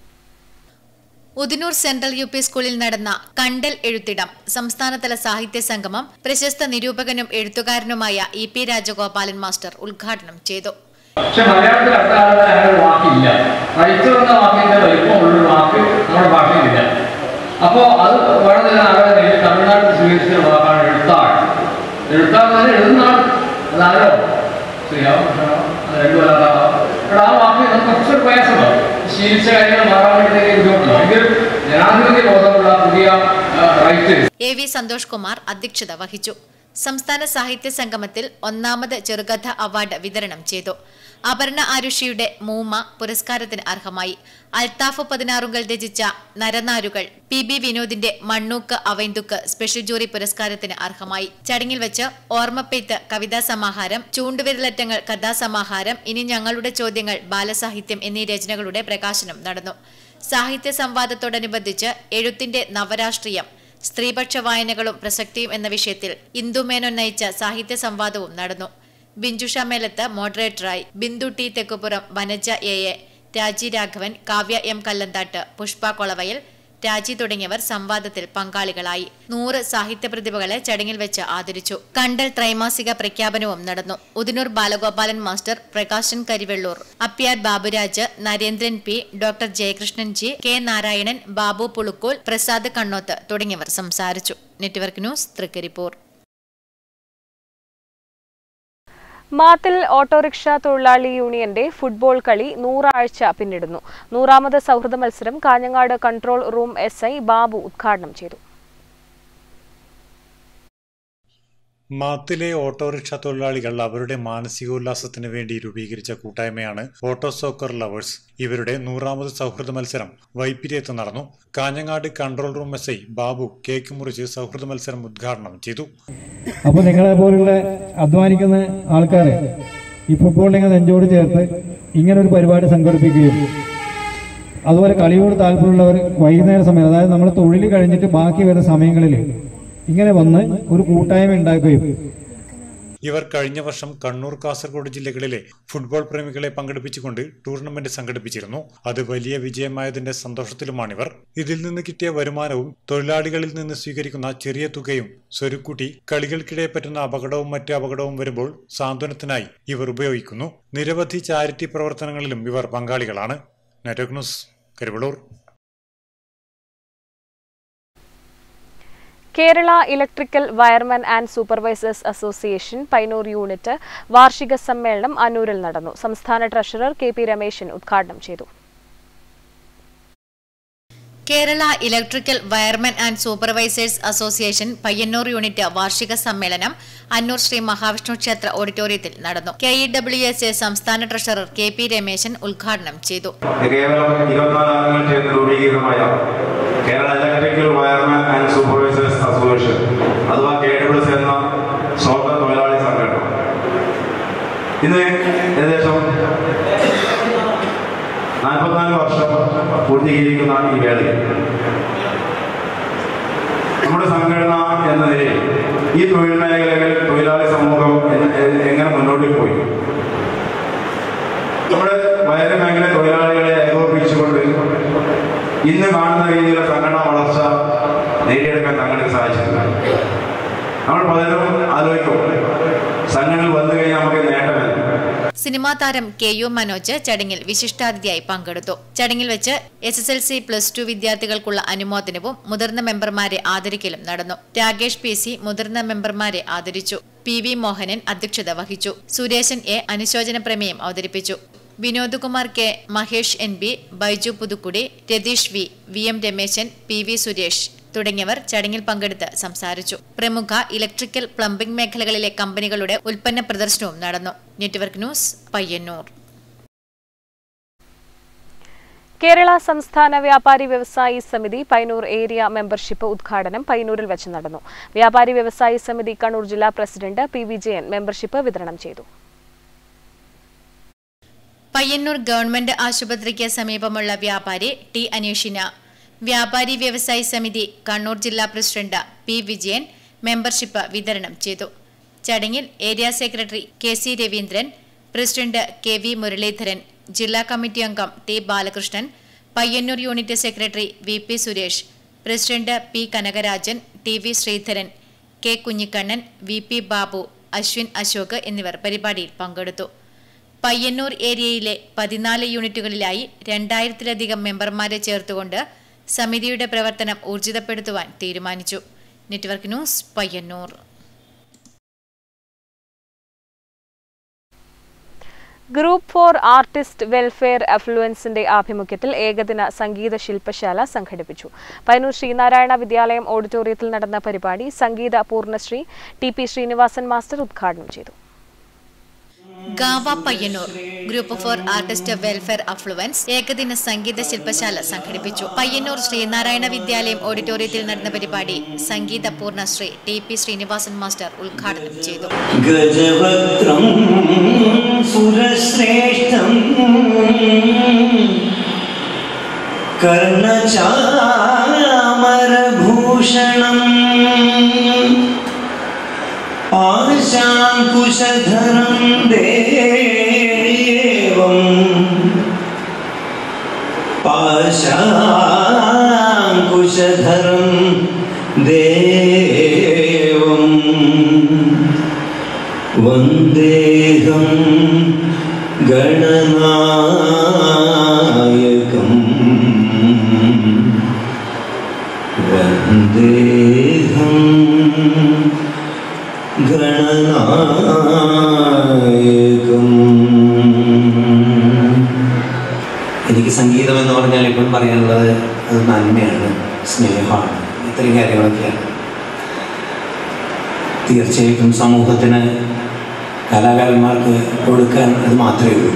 ഉദിനൂർ സെൻട്രൽ യു പി സ്കൂളിൽ നടന്ന കണ്ടൽ എഴുത്തിടം സംസ്ഥാനതല സാഹിത്യ സംഗമം പ്രശസ്ത നിരൂപകനും എഴുത്തുകാരനുമായ ഇ പി രാജഗോപാലൻ മാസ്റ്റർ ഉദ്ഘാടനം ചെയ്തു. പക്ഷെ മലയാളത്തിൽ അടുത്ത കാലത്ത് അങ്ങനെ ഒരു വാക്കില്ല. റൈറ്റർ എന്ന വാക്കിന്റെ വലിപ്പമുള്ളൊരു വാക്ക് നമ്മുടെ ഭാഷയിലില്ല. അപ്പോൾ അത് വളരെ ആളുകൾ തമിഴ്നാട്ടിൽ സ്വീകരിച്ച വാക്കാണ് എഴുത്താൾ. എഴുത്താൾ തന്നെ എഴുതുന്ന ആൾ അതാരോ ആ വാക്ക് നമുക്ക് കുറച്ചൊരു പ്രയാസമുണ്ടാവും. ശീലിച്ച കാര്യങ്ങൾ മാറാൻ വേണ്ടിയിട്ട് ബുദ്ധിമുട്ടുണ്ടോ എങ്കിൽ ജനാധിപത്യ ബോധമുള്ള പുതിയ writers. A V Santhosh Kumar അധ്യക്ഷത വഹിച്ചു. സംസ്ഥാന സാഹിത്യ സംഗമത്തിൽ ഒന്നാമത് ചെറുകഥ അവാർഡ് വിതരണം ചെയ്തു. അപർണ ആരുഷിയുടെ മൂമ പുരസ്കാരത്തിന് അർഹമായി. അൽത്താഫ് 16 രചിച്ച നരനാരുകൾ പി ബി വിനോദിന്റെ മണ്ണൂക്ക് അവൈന്തുക്ക് സ്പെഷ്യൽ ജൂറി പുരസ്കാരത്തിന് അർഹമായി. ചടങ്ങിൽ വെച്ച് ഓർമ്മപ്പെയ്ത്ത് കവിതാ സമാഹാരം, ചൂണ്ടുവിരലറ്റങ്ങൾ കഥാസമാഹാരം, ഇനി ഞങ്ങളുടെ ചോദ്യങ്ങൾ ബാലസാഹിത്യം എന്നീ രചനകളുടെ പ്രകാശനം നടന്നു. സാഹിത്യ സംവാദത്തോടനുബന്ധിച്ച് എഴുത്തിന്റെ നവരാഷ്ട്രീയം, സ്ത്രീപക്ഷ വായനകളും പ്രസക്തിയും എന്ന വിഷയത്തിൽ ഇന്ദുമേനോൻ നയിച്ച സാഹിത്യ സംവാദവും നടന്നു. ബിഞ്ചുഷ മേലത്ത് മോഡറേറ്ററായി, Bindu T Thekkupuram, Vanaja A, Raji Raghavan, Kavya M Kallanthatt, Pushpa Kolavayal, Raji തുടങ്ങിയവർ സംവാദത്തിൽ പങ്കാളികളായി. 100 സാഹിത്യ പ്രതിഭകളെ ചടങ്ങിൽ വെച്ച് ആദരിച്ചു. കണ്ടൽ ത്രൈമാസിക പ്രഖ്യാപനവും നടന്നു. Udinur Balagopalan master, Prakashan Karivellur, Apyar Baburaj, Narendran P, doctor Jayakrishnan G, K Narayanan, Babu Pulukkool, Prasad Kannoth തുടങ്ങിയവർ സംസാരിച്ചു. Network news, Trikaripur. Mathil autorickshaw തൊഴിലാളി യൂണിയന്റെ ഫുട്ബോൾ കളി 100 ആഴ്ച പിന്നിടുന്നു. 100ാമത് സൗഹൃദ മത്സരം Kanhangad control room SI Babu ഉദ്ഘാടനം ചെയ്തു. മാത്തിലെ ഓട്ടോറിക്ഷ തൊഴിലാളികൾ അവരുടെ മാനസികോല്ലാസത്തിന് വേണ്ടി രൂപീകരിച്ച കൂട്ടായ്മയാണ് ഓട്ടോ സോക്കർ ലവേഴ്സ്. ഇവരുടെ 100ാമത് സൗഹൃദ മത്സരം വൈപ്പിരിയത്ത് നടന്നു. Kanhangad control room SI Babu cake മുറിച്ച് സൗഹൃദ മത്സരം ഉദ്ഘാടനം ചെയ്തു. അപ്പോൾ നിങ്ങളെ പോലുള്ള അധ്വാനിക്കുന്ന ആൾക്കാർ ഈ ഫുട്ബോളിനെ നെഞ്ചോട് ചേർത്ത് ഇങ്ങനൊരു പരിപാടി സംഘടിപ്പിക്കുകയും അതുപോലെ കളിയോട് താല്പര്യമുള്ളവർ വൈകുന്നേര സമയം, അതായത് നമ്മൾ തൊഴിൽ കഴിഞ്ഞിട്ട് ബാക്കി വരുന്ന സമയങ്ങളിൽ ഇങ്ങനെ വന്ന് ഒരു കൂട്ടായ്മ ഉണ്ടാക്കുകയും. ഇവർ കഴിഞ്ഞ വർഷം കണ്ണൂർ, കാസർഗോഡ് ജില്ലകളിലെ ഫുട്ബോൾ പ്രേമികളെ പങ്കെടുപ്പിച്ചുകൊണ്ട് ടൂർണമെന്റ് സംഘടിപ്പിച്ചിരുന്നു. അത് വലിയ വിജയമായതിന്റെ സന്തോഷത്തിലുമാണിവർ. ഇതിൽ നിന്ന് കിട്ടിയ വരുമാനവും തൊഴിലാളികളിൽ നിന്ന് സ്വീകരിക്കുന്ന ചെറിയ തുകയും സ്വരുക്കൂട്ടി കളികൾക്കിടെ പറ്റുന്ന അപകടവും മറ്റ് അപകടവും വരുമ്പോൾ സാന്ത്വനത്തിനായി ഇവർ ഉപയോഗിക്കുന്നു. നിരവധി ചാരിറ്റി പ്രവർത്തനങ്ങളിലും ഇവർ പങ്കാളികളാണ്. Network news, Karivellur. Kerala electrical wireman and supervisors association Payyanur unit വാർഷിക സമ്മേളനം അന്നൂരിൽ നടന്നു. സംസ്ഥാന ട്രഷറർ KP രമേശൻ ഉദ്ഘാടനം ചെയ്തു. Kerala electrical wireman and supervisors association Payyanur unit വാർഷിക സമ്മേളനം അന്നൂർ ശ്രീ മഹാവിഷ്ണു ക്ഷേത്ര ഓഡിറ്റോറിയത്തിൽ നടന്നു. KEWSA സംസ്ഥാന ട്രഷറർ KP രമേശൻ ഉദ്ഘാടനം ചെയ്തു. Kerala electrical wireman and supervisors association അഥവാ KEWSA എന്ന സ്വതന്ത്ര തൊഴിലാളി സംഘടന ഇന്ന് ഏകദേശം 44 വർഷം പൂർത്തീകരിക്കുന്ന ഈ വേളയിൽ നമ്മുടെ സംഘടന എന്ന നിലയിൽ ഈ തൊഴിൽ മേഖലകളിൽ തൊഴിലാളി സമൂഹം എങ്ങനെ മുന്നോട്ട് പോയി, നമ്മുടെ വയറ് മേഖല തൊഴിലാളികളെ ഏകോപിപ്പിച്ചുകൊണ്ട് ഇന്ന് കാണുന്ന രീതിയിലുള്ള സംഘടനാ വളർച്ച നേടിയെടുക്കാൻ സംഘടനയ്ക്ക് സാധിച്ചിട്ടില്ല. നമ്മൾ പലരും ആലോചിക്കും സംഘടനകൾ വന്നു കഴിഞ്ഞാൽ നമുക്ക് നേട്ടമല്ല. സിനിമാ താരം KU മനോജ് ചടങ്ങിൽ വിശിഷ്ടാതിഥിയായി പങ്കെടുത്തു. ചടങ്ങിൽ വെച്ച് SSLC +2 വിദ്യാർത്ഥികൾക്കുള്ള അനുമോദനവും മുതിർന്ന മെമ്പർമാരെ ആദരിക്കലും നടന്നു. രാകേഷ് PC മുതിർന്ന മെമ്പർമാരെ ആദരിച്ചു. PV മോഹനൻ അധ്യക്ഷത വഹിച്ചു. സുരേശൻ A അനുശോചന പ്രമേയം അവതരിപ്പിച്ചു. Vinod Kumar K, Mahesh NB, Baiju Puthukkudi, Ratheesh V, VM Rameshan, PV Suresh തുടങ്ങിയവർ ചടങ്ങിൽ പങ്കെടുത്ത് സംസാരിച്ചു. പ്രമുഖ ഇലക്ട്രിക്കൽ, പ്ലംബിംഗ് മേഖലകളിലെ കമ്പനികളുടെ ഉൽപ്പന്ന പ്രദർശനവും നടന്നു. Network news, Payyanur. കേരള സംസ്ഥാന വ്യാപാരി വ്യവസായി സമിതി പയ്യന്നൂർ ഏരിയ മെമ്പർഷിപ്പ് ഉദ്ഘാടനം പയ്യന്നൂരിൽ വെച്ച് നടന്നു. വ്യാപാരി വ്യവസായി സമിതി കണ്ണൂർ ജില്ലാ പ്രസിഡന്റ് P വിജയൻ മെമ്പർഷിപ്പ് വിതരണം ചെയ്തു. പയ്യന്നൂർ ഗവൺമെന്റ് ആശുപത്രിക്ക് സമീപമുള്ള വ്യാപാരി T അനീഷിന വ്യാപാരി വ്യവസായി സമിതി കണ്ണൂർ ജില്ലാ പ്രസിഡന്റ് P വിജയൻ മെമ്പർഷിപ്പ് വിതരണം ചെയ്തു. ചടങ്ങിൽ area secretary KC Raveendran, president KV Muraleedharan, ജില്ലാ കമ്മിറ്റി അംഗം T Balakrishnan, Payyanur unit secretary VP Suresh, president P Kanakarajan, TV Sreedharan, K Kunhikannan, VP Babu, Ashwin Ashok എന്നിവർ പരിപാടിയിൽ പങ്കെടുത്തു. പയ്യന്നൂർ ഏരിയയിലെ 14 യൂണിറ്റുകളിലായി 2000-ലധികം മെമ്പർമാരെ ചേർത്തുകൊണ്ട് സമിതിയുടെ പ്രവർത്തനം ഊർജിതപ്പെടുത്തുവാൻ തീരുമാനിച്ചു. Network news, Payyanur. Group 4 artist welfare അഫ്ലുവൻസിന്റെ ആഭിമുഖ്യത്തിൽ ഏകദിന സംഗീത ശില്പശാല സംഘടിപ്പിച്ചു. പയ്യന്നൂർ ശ്രീനാരായണ വിദ്യാലയം ഓഡിറ്റോറിയത്തിൽ നടന്ന പരിപാടി സംഗീത പൂർണ്ണശ്രീ TP ശ്രീനിവാസൻ മാസ്റ്റർ ഉദ്ഘാടനം ചെയ്തു. ഗാവ Payyanur group 4 artist welfare affluence ഏകദിന സംഗീത ശില്പശാല സംഘടിപ്പിച്ചു. പയ്യന്നൂർ ശ്രീനാരായണ വിദ്യാലയം ഓഡിറ്റോറിയത്തിൽ നടന്ന പരിപാടി സംഗീത പൂർണ്ണശ്രീ TP ശ്രീനിവാസൻ മാസ്റ്റർ ഉദ്ഘാടനം ചെയ്തു. ഗജവക്രം സുരശ്രേഷ്ഠം കർണചാമരഭൂഷണം പാശാങ്കുശധരം ദേവം പാശാങ്കുശധരം ദേവം വന്ദേഹം ഗണനായകം വന്ദേഹം ഗണനായകം. എനിക്ക് സംഗീതം എന്ന് പറഞ്ഞാൽ ഇപ്പോഴും പറയാനുള്ളത് അത് നന്മയാണ്, സ്നേഹമാണ്, ഇത്രയും കാര്യങ്ങളൊക്കെയാണ്. തീർച്ചയായിട്ടും സമൂഹത്തിന് കലാകാരന്മാർക്ക് കൊടുക്കാൻ അത് മാത്രമേ ഉള്ളൂ.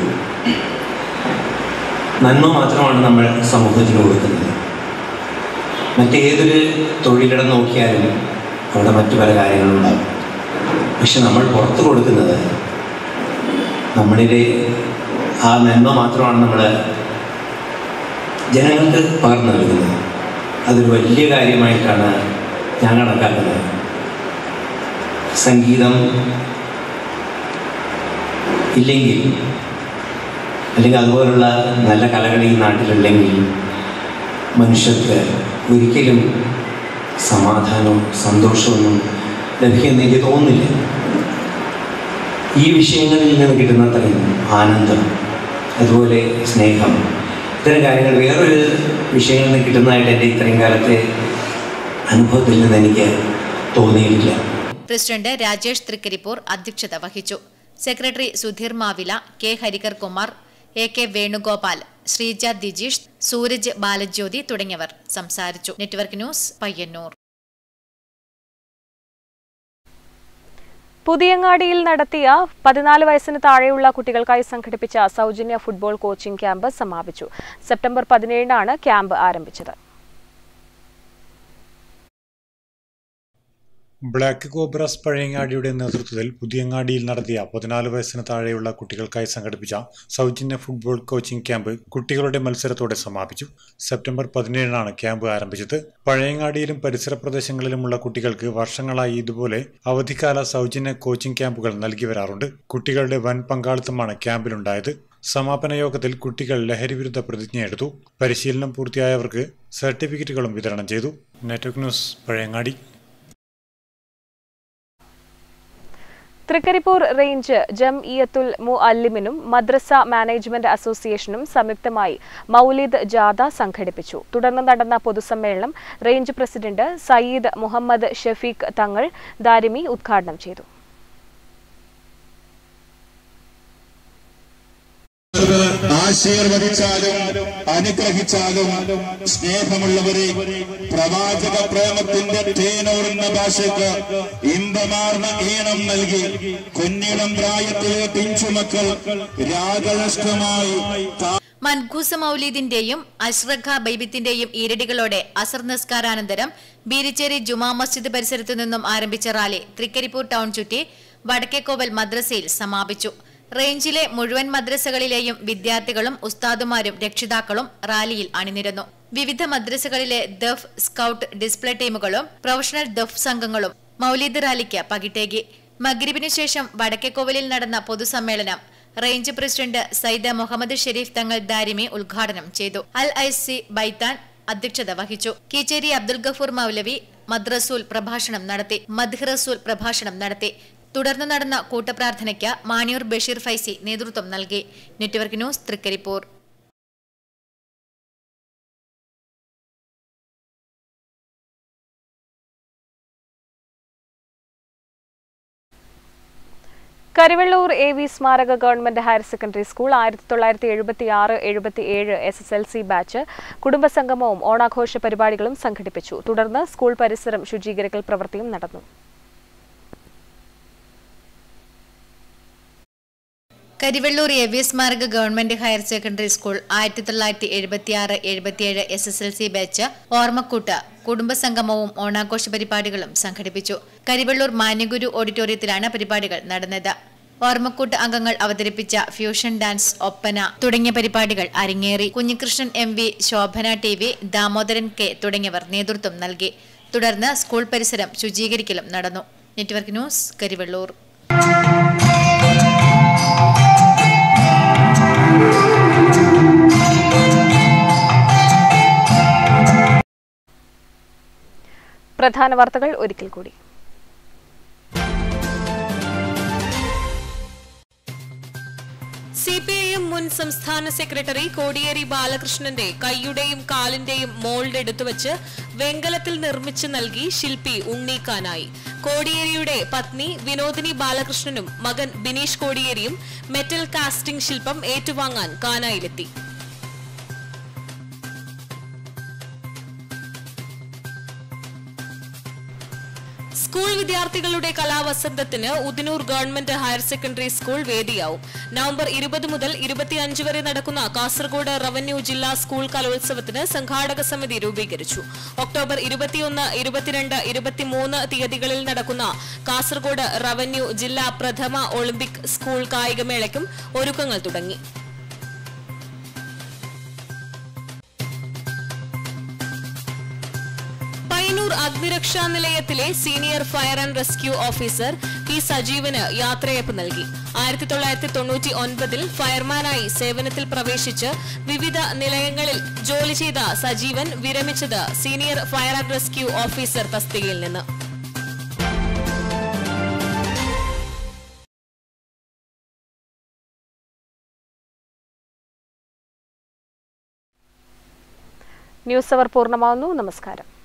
നന്മ മാത്രമാണ് നമ്മൾ സമൂഹത്തിന് കൊടുക്കുന്നത്. മറ്റേതൊരു തൊഴിലിടം നോക്കിയാലും അവിടെ മറ്റു പല കാര്യങ്ങളുണ്ടാകും. പക്ഷെ നമ്മൾ പുറത്ത് കൊടുക്കുന്നത് നമ്മളിലെ ആ നന്മ മാത്രമാണ് നമ്മൾ ജനങ്ങൾക്ക് പകർന്നു നൽകുന്നത്. അതൊരു വലിയ കാര്യമായിട്ടാണ് ഞാൻ കണക്കാക്കുന്നത്. സംഗീതം ഇല്ലെങ്കിൽ, അല്ലെങ്കിൽ അതുപോലുള്ള നല്ല കലകൾ ഈ നാട്ടിലില്ലെങ്കിൽ മനുഷ്യർക്ക് ഒരിക്കലും സമാധാനവും സന്തോഷമൊന്നും ലഭിക്കുമെന്ന് എനിക്ക് തോന്നുന്നില്ല. ഈ വിഷയങ്ങളിൽ നിന്ന് കിട്ടുന്ന അത്രയും ആനന്ദം, അതുപോലെ സ്നേഹം, ഇത്തരം കാര്യങ്ങൾ വേറൊരു വിഷയങ്ങളിൽ നിന്ന് കിട്ടുന്നതായിട്ട് എൻ്റെ ഇത്രയും കാലത്തെ അനുഭവത്തിൽ നിന്ന് എനിക്ക് തോന്നിയിട്ടില്ല. പ്രസിഡന്റ് രാജേഷ് തൃക്കരിപ്പൂർ അധ്യക്ഷത വഹിച്ചു. Secretary Sudheer Mavila, K Harikar Kumar, AK Venugopal, Sreeja Dijeesh, Sooraj Balajyothi തുടങ്ങിയവർ സംസാരിച്ചു. Network news, Payyanur. പുതിയങ്ങാടിയിൽ നടത്തിയ 14 വയസ്സിന് താഴെയുള്ള കുട്ടികൾക്കായി സംഘടിപ്പിച്ച സൗജന്യ ഫുട്ബോൾ കോച്ചിംഗ് ക്യാമ്പ് സമാപിച്ചു. സെപ്റ്റംബർ 17-നാണ് ക്യാമ്പ് ആരംഭിച്ചത്. ബ്ലാക്ക് കോബ്രാസ് പഴയങ്ങാടിയുടെ നേതൃത്വത്തിൽ പുതിയങ്ങാടിയിൽ നടത്തിയ 14 വയസ്സിന് താഴെയുള്ള കുട്ടികൾക്കായി സംഘടിപ്പിച്ച സൗജന്യ ഫുട്ബോൾ കോച്ചിംഗ് ക്യാമ്പ് കുട്ടികളുടെ മത്സരത്തോടെ സമാപിച്ചു. സെപ്റ്റംബർ 17-നാണ് ക്യാമ്പ് ആരംഭിച്ചത്. പഴയങ്ങാടിയിലും പരിസര പ്രദേശങ്ങളിലുമുള്ള കുട്ടികൾക്ക് വർഷങ്ങളായി ഇതുപോലെ അവധിക്കാല സൗജന്യ കോച്ചിംഗ് ക്യാമ്പുകൾ നൽകി വരാറുണ്ട്. കുട്ടികളുടെ വൻ പങ്കാളിത്തമാണ് ക്യാമ്പിലുണ്ടായത്. സമാപന യോഗത്തിൽ കുട്ടികൾ ലഹരിവിരുദ്ധ പ്രതിജ്ഞയെടുത്തു. പരിശീലനം പൂർത്തിയായവർക്ക് സർട്ടിഫിക്കറ്റുകളും വിതരണം ചെയ്തു. Network news, Pazhayangadi. Trikaripur range Jamiyyathul മുഅല്ലിമിനും മദ്രസ മാനേജ്മെന്റ് അസോസിയേഷനും സംയുക്തമായി മൗലിദ് ജാഥ സംഘടിപ്പിച്ചു. തുടർന്ന് നടന്ന പൊതുസമ്മേളനം റേഞ്ച് പ്രസിഡന്റ് സയ്യിദ് മുഹമ്മദ് ഷഫീഖ് തങ്ങൾ ദാരിമി ഉദ്ഘാടനം ചെയ്തു. ആശീർവദിച്ചാലും അനുഗ്രഹിച്ചാലും സ്നേഹമുള്ളവരെ, പ്രവാചക പ്രേമത്തിന്റെ തേനോടുന്ന ഭാഷയ്ക്ക് ഇമ്പമാർന്ന ഈണം നൽകി കുഞ്ഞിളം പ്രായത്തിലെ പിഞ്ചുമക്കൾ രാഗനഷ്ടമായി മൻഖൂസ മൗലീദിന്റെയും അഷ്റഖ ബൈബിത്തിന്റെയും ഈരടികളോടെ അസർ നിസ്കാരാനന്തരം ബീരിച്ചേരി ജുമാ മസ്ജിദ് പരിസരത്തു നിന്നും ആരംഭിച്ച റാലി തൃക്കരിപ്പൂർ ടൗൺ ചുറ്റി വടക്കേക്കോവൽ മദ്രസയിൽ സമാപിച്ചു. റേഞ്ചിലെ മുഴുവൻ മദ്രസകളിലെയും വിദ്യാർത്ഥികളും ഉസ്താദുമാരും രക്ഷിതാക്കളും റാലിയിൽ അണിനിരന്നു. വിവിധ മദ്രസകളിലെ ദഫ്, സ്കൌട്ട്, ഡിസ്പ്ലേ ടീമുകളും പ്രൊഫഷണൽ ദഫ് സംഘങ്ങളും മൗലീദ് റാലിക്ക് പകിട്ടേകി. മഗ്രിബിനു ശേഷം വടക്കേക്കോവലിൽ നടന്ന പൊതുസമ്മേളനം റേഞ്ച് പ്രസിഡന്റ് സയ്യിദ് മുഹമ്മദ് ഷെരീഫ് തങ്ങൾ ദാരിമി ഉദ്ഘാടനം ചെയ്തു. അൽ ഐസി ബൈത്താൻ അധ്യക്ഷത വഹിച്ചു. കീച്ചേരി അബ്ദുൽ ഗഫൂർ മൗലവി മദ്റസൂൽ പ്രഭാഷണം നടത്തി. തുടർന്ന് നടന്ന കൂട്ടപ്രാർത്ഥനയ്ക്ക് മാണിയൂർ ബഷീർ ഫൈസി നേതൃത്വം നൽകി. Network news Trikaripur. Karivellur AV സ്മാരക government higher secondary school 1976-77 SSLC batch കുടുംബസംഗമവും ഓണാഘോഷ പരിപാടികളും സംഘടിപ്പിച്ചു. തുടർന്ന് സ്കൂൾ പരിസരം ശുചീകരിക്കൽ പ്രവൃത്തിയും നടന്നു. കരിവെള്ളൂർ AV സ്മാരക government higher secondary school 1976-77 SSLC batch ഓർമ്മക്കൂട്ട് കുടുംബസംഗമവും ഓണാഘോഷ പരിപാടികളും സംഘടിപ്പിച്ചു. കരിവെള്ളൂർ മാന്യഗുരു ഓഡിറ്റോറിയത്തിലാണ് പരിപാടികൾ നടന്നത്. ഓർമ്മക്കൂട്ട് അംഗങ്ങൾ അവതരിപ്പിച്ച ഫ്യൂഷൻ ഡാൻസ്, ഒപ്പന തുടങ്ങിയ പരിപാടികൾ അരങ്ങേറി. Kunhikrishnan MV, Shobhana TV, Damodaran K തുടങ്ങിയവർ നേതൃത്വം നൽകി. തുടർന്ന് സ്കൂൾ പരിസരം ശുചീകരിക്കലും നടന്നു. Network news Karivellur. പ്രധാന വാർത്തകൾ ഒരിക്കൽ കൂടി. CPIM മുൻ സംസ്ഥാന സെക്രട്ടറി കോടിയേരി ബാലകൃഷ്ണന്റെ കൈയുടെയും കാലിന്റെയും മോൾഡ് എടുത്തുവച്ച് വെങ്കലത്തിൽ നിർമ്മിച്ചു നൽകി ശില്പി ഉണ്ണീക്കാനായി. കോടിയേരിയുടെ പത്നി വിനോദിനി ബാലകൃഷ്ണനും മകൻ ബിനീഷ് കോടിയേരിയും മെറ്റൽ കാസ്റ്റിംഗ് ശില്പം ഏറ്റുവാങ്ങാൻ കാനായിലെത്തി. സ്കൂൾ വിദ്യാർത്ഥികളുടെ കലാവസന്തത്തിന് Udinur government higher secondary school വേദിയാവും. നവംബർ 20 മുതൽ 25 വരെ നടക്കുന്ന കാസർഗോഡ് റവന്യൂ ജില്ലാ സ്കൂൾ കലോത്സവത്തിന് സംഘാടക സമിതി രൂപീകരിച്ചു. ഒക്ടോബർ 21, 22, 23 തീയതികളിൽ നടക്കുന്ന കാസർഗോഡ് റവന്യൂ ജില്ലാ പ്രഥമ ഒളിമ്പിക് സ്കൂൾ കായികമേളയ്ക്കും ഒരുക്കങ്ങൾ തുടങ്ങി. പയ്യന്നൂർ അഗ്നിരക്ഷാ നിലയത്തിലെ senior fire and rescue officer P സജീവന് യാത്രയയപ്പ് നൽകി. 1999 ഫയർമാനായി സേവനത്തിൽ പ്രവേശിച്ച് വിവിധ നിലയങ്ങളിൽ ജോലി ചെയ്ത സജീവൻ വിരമിച്ചത് senior fire and rescue officer തസ്തികയിൽ നിന്ന്. ന്യൂസ് അവർ പൂർണ്ണമാവുന്നു. നമസ്കാരം.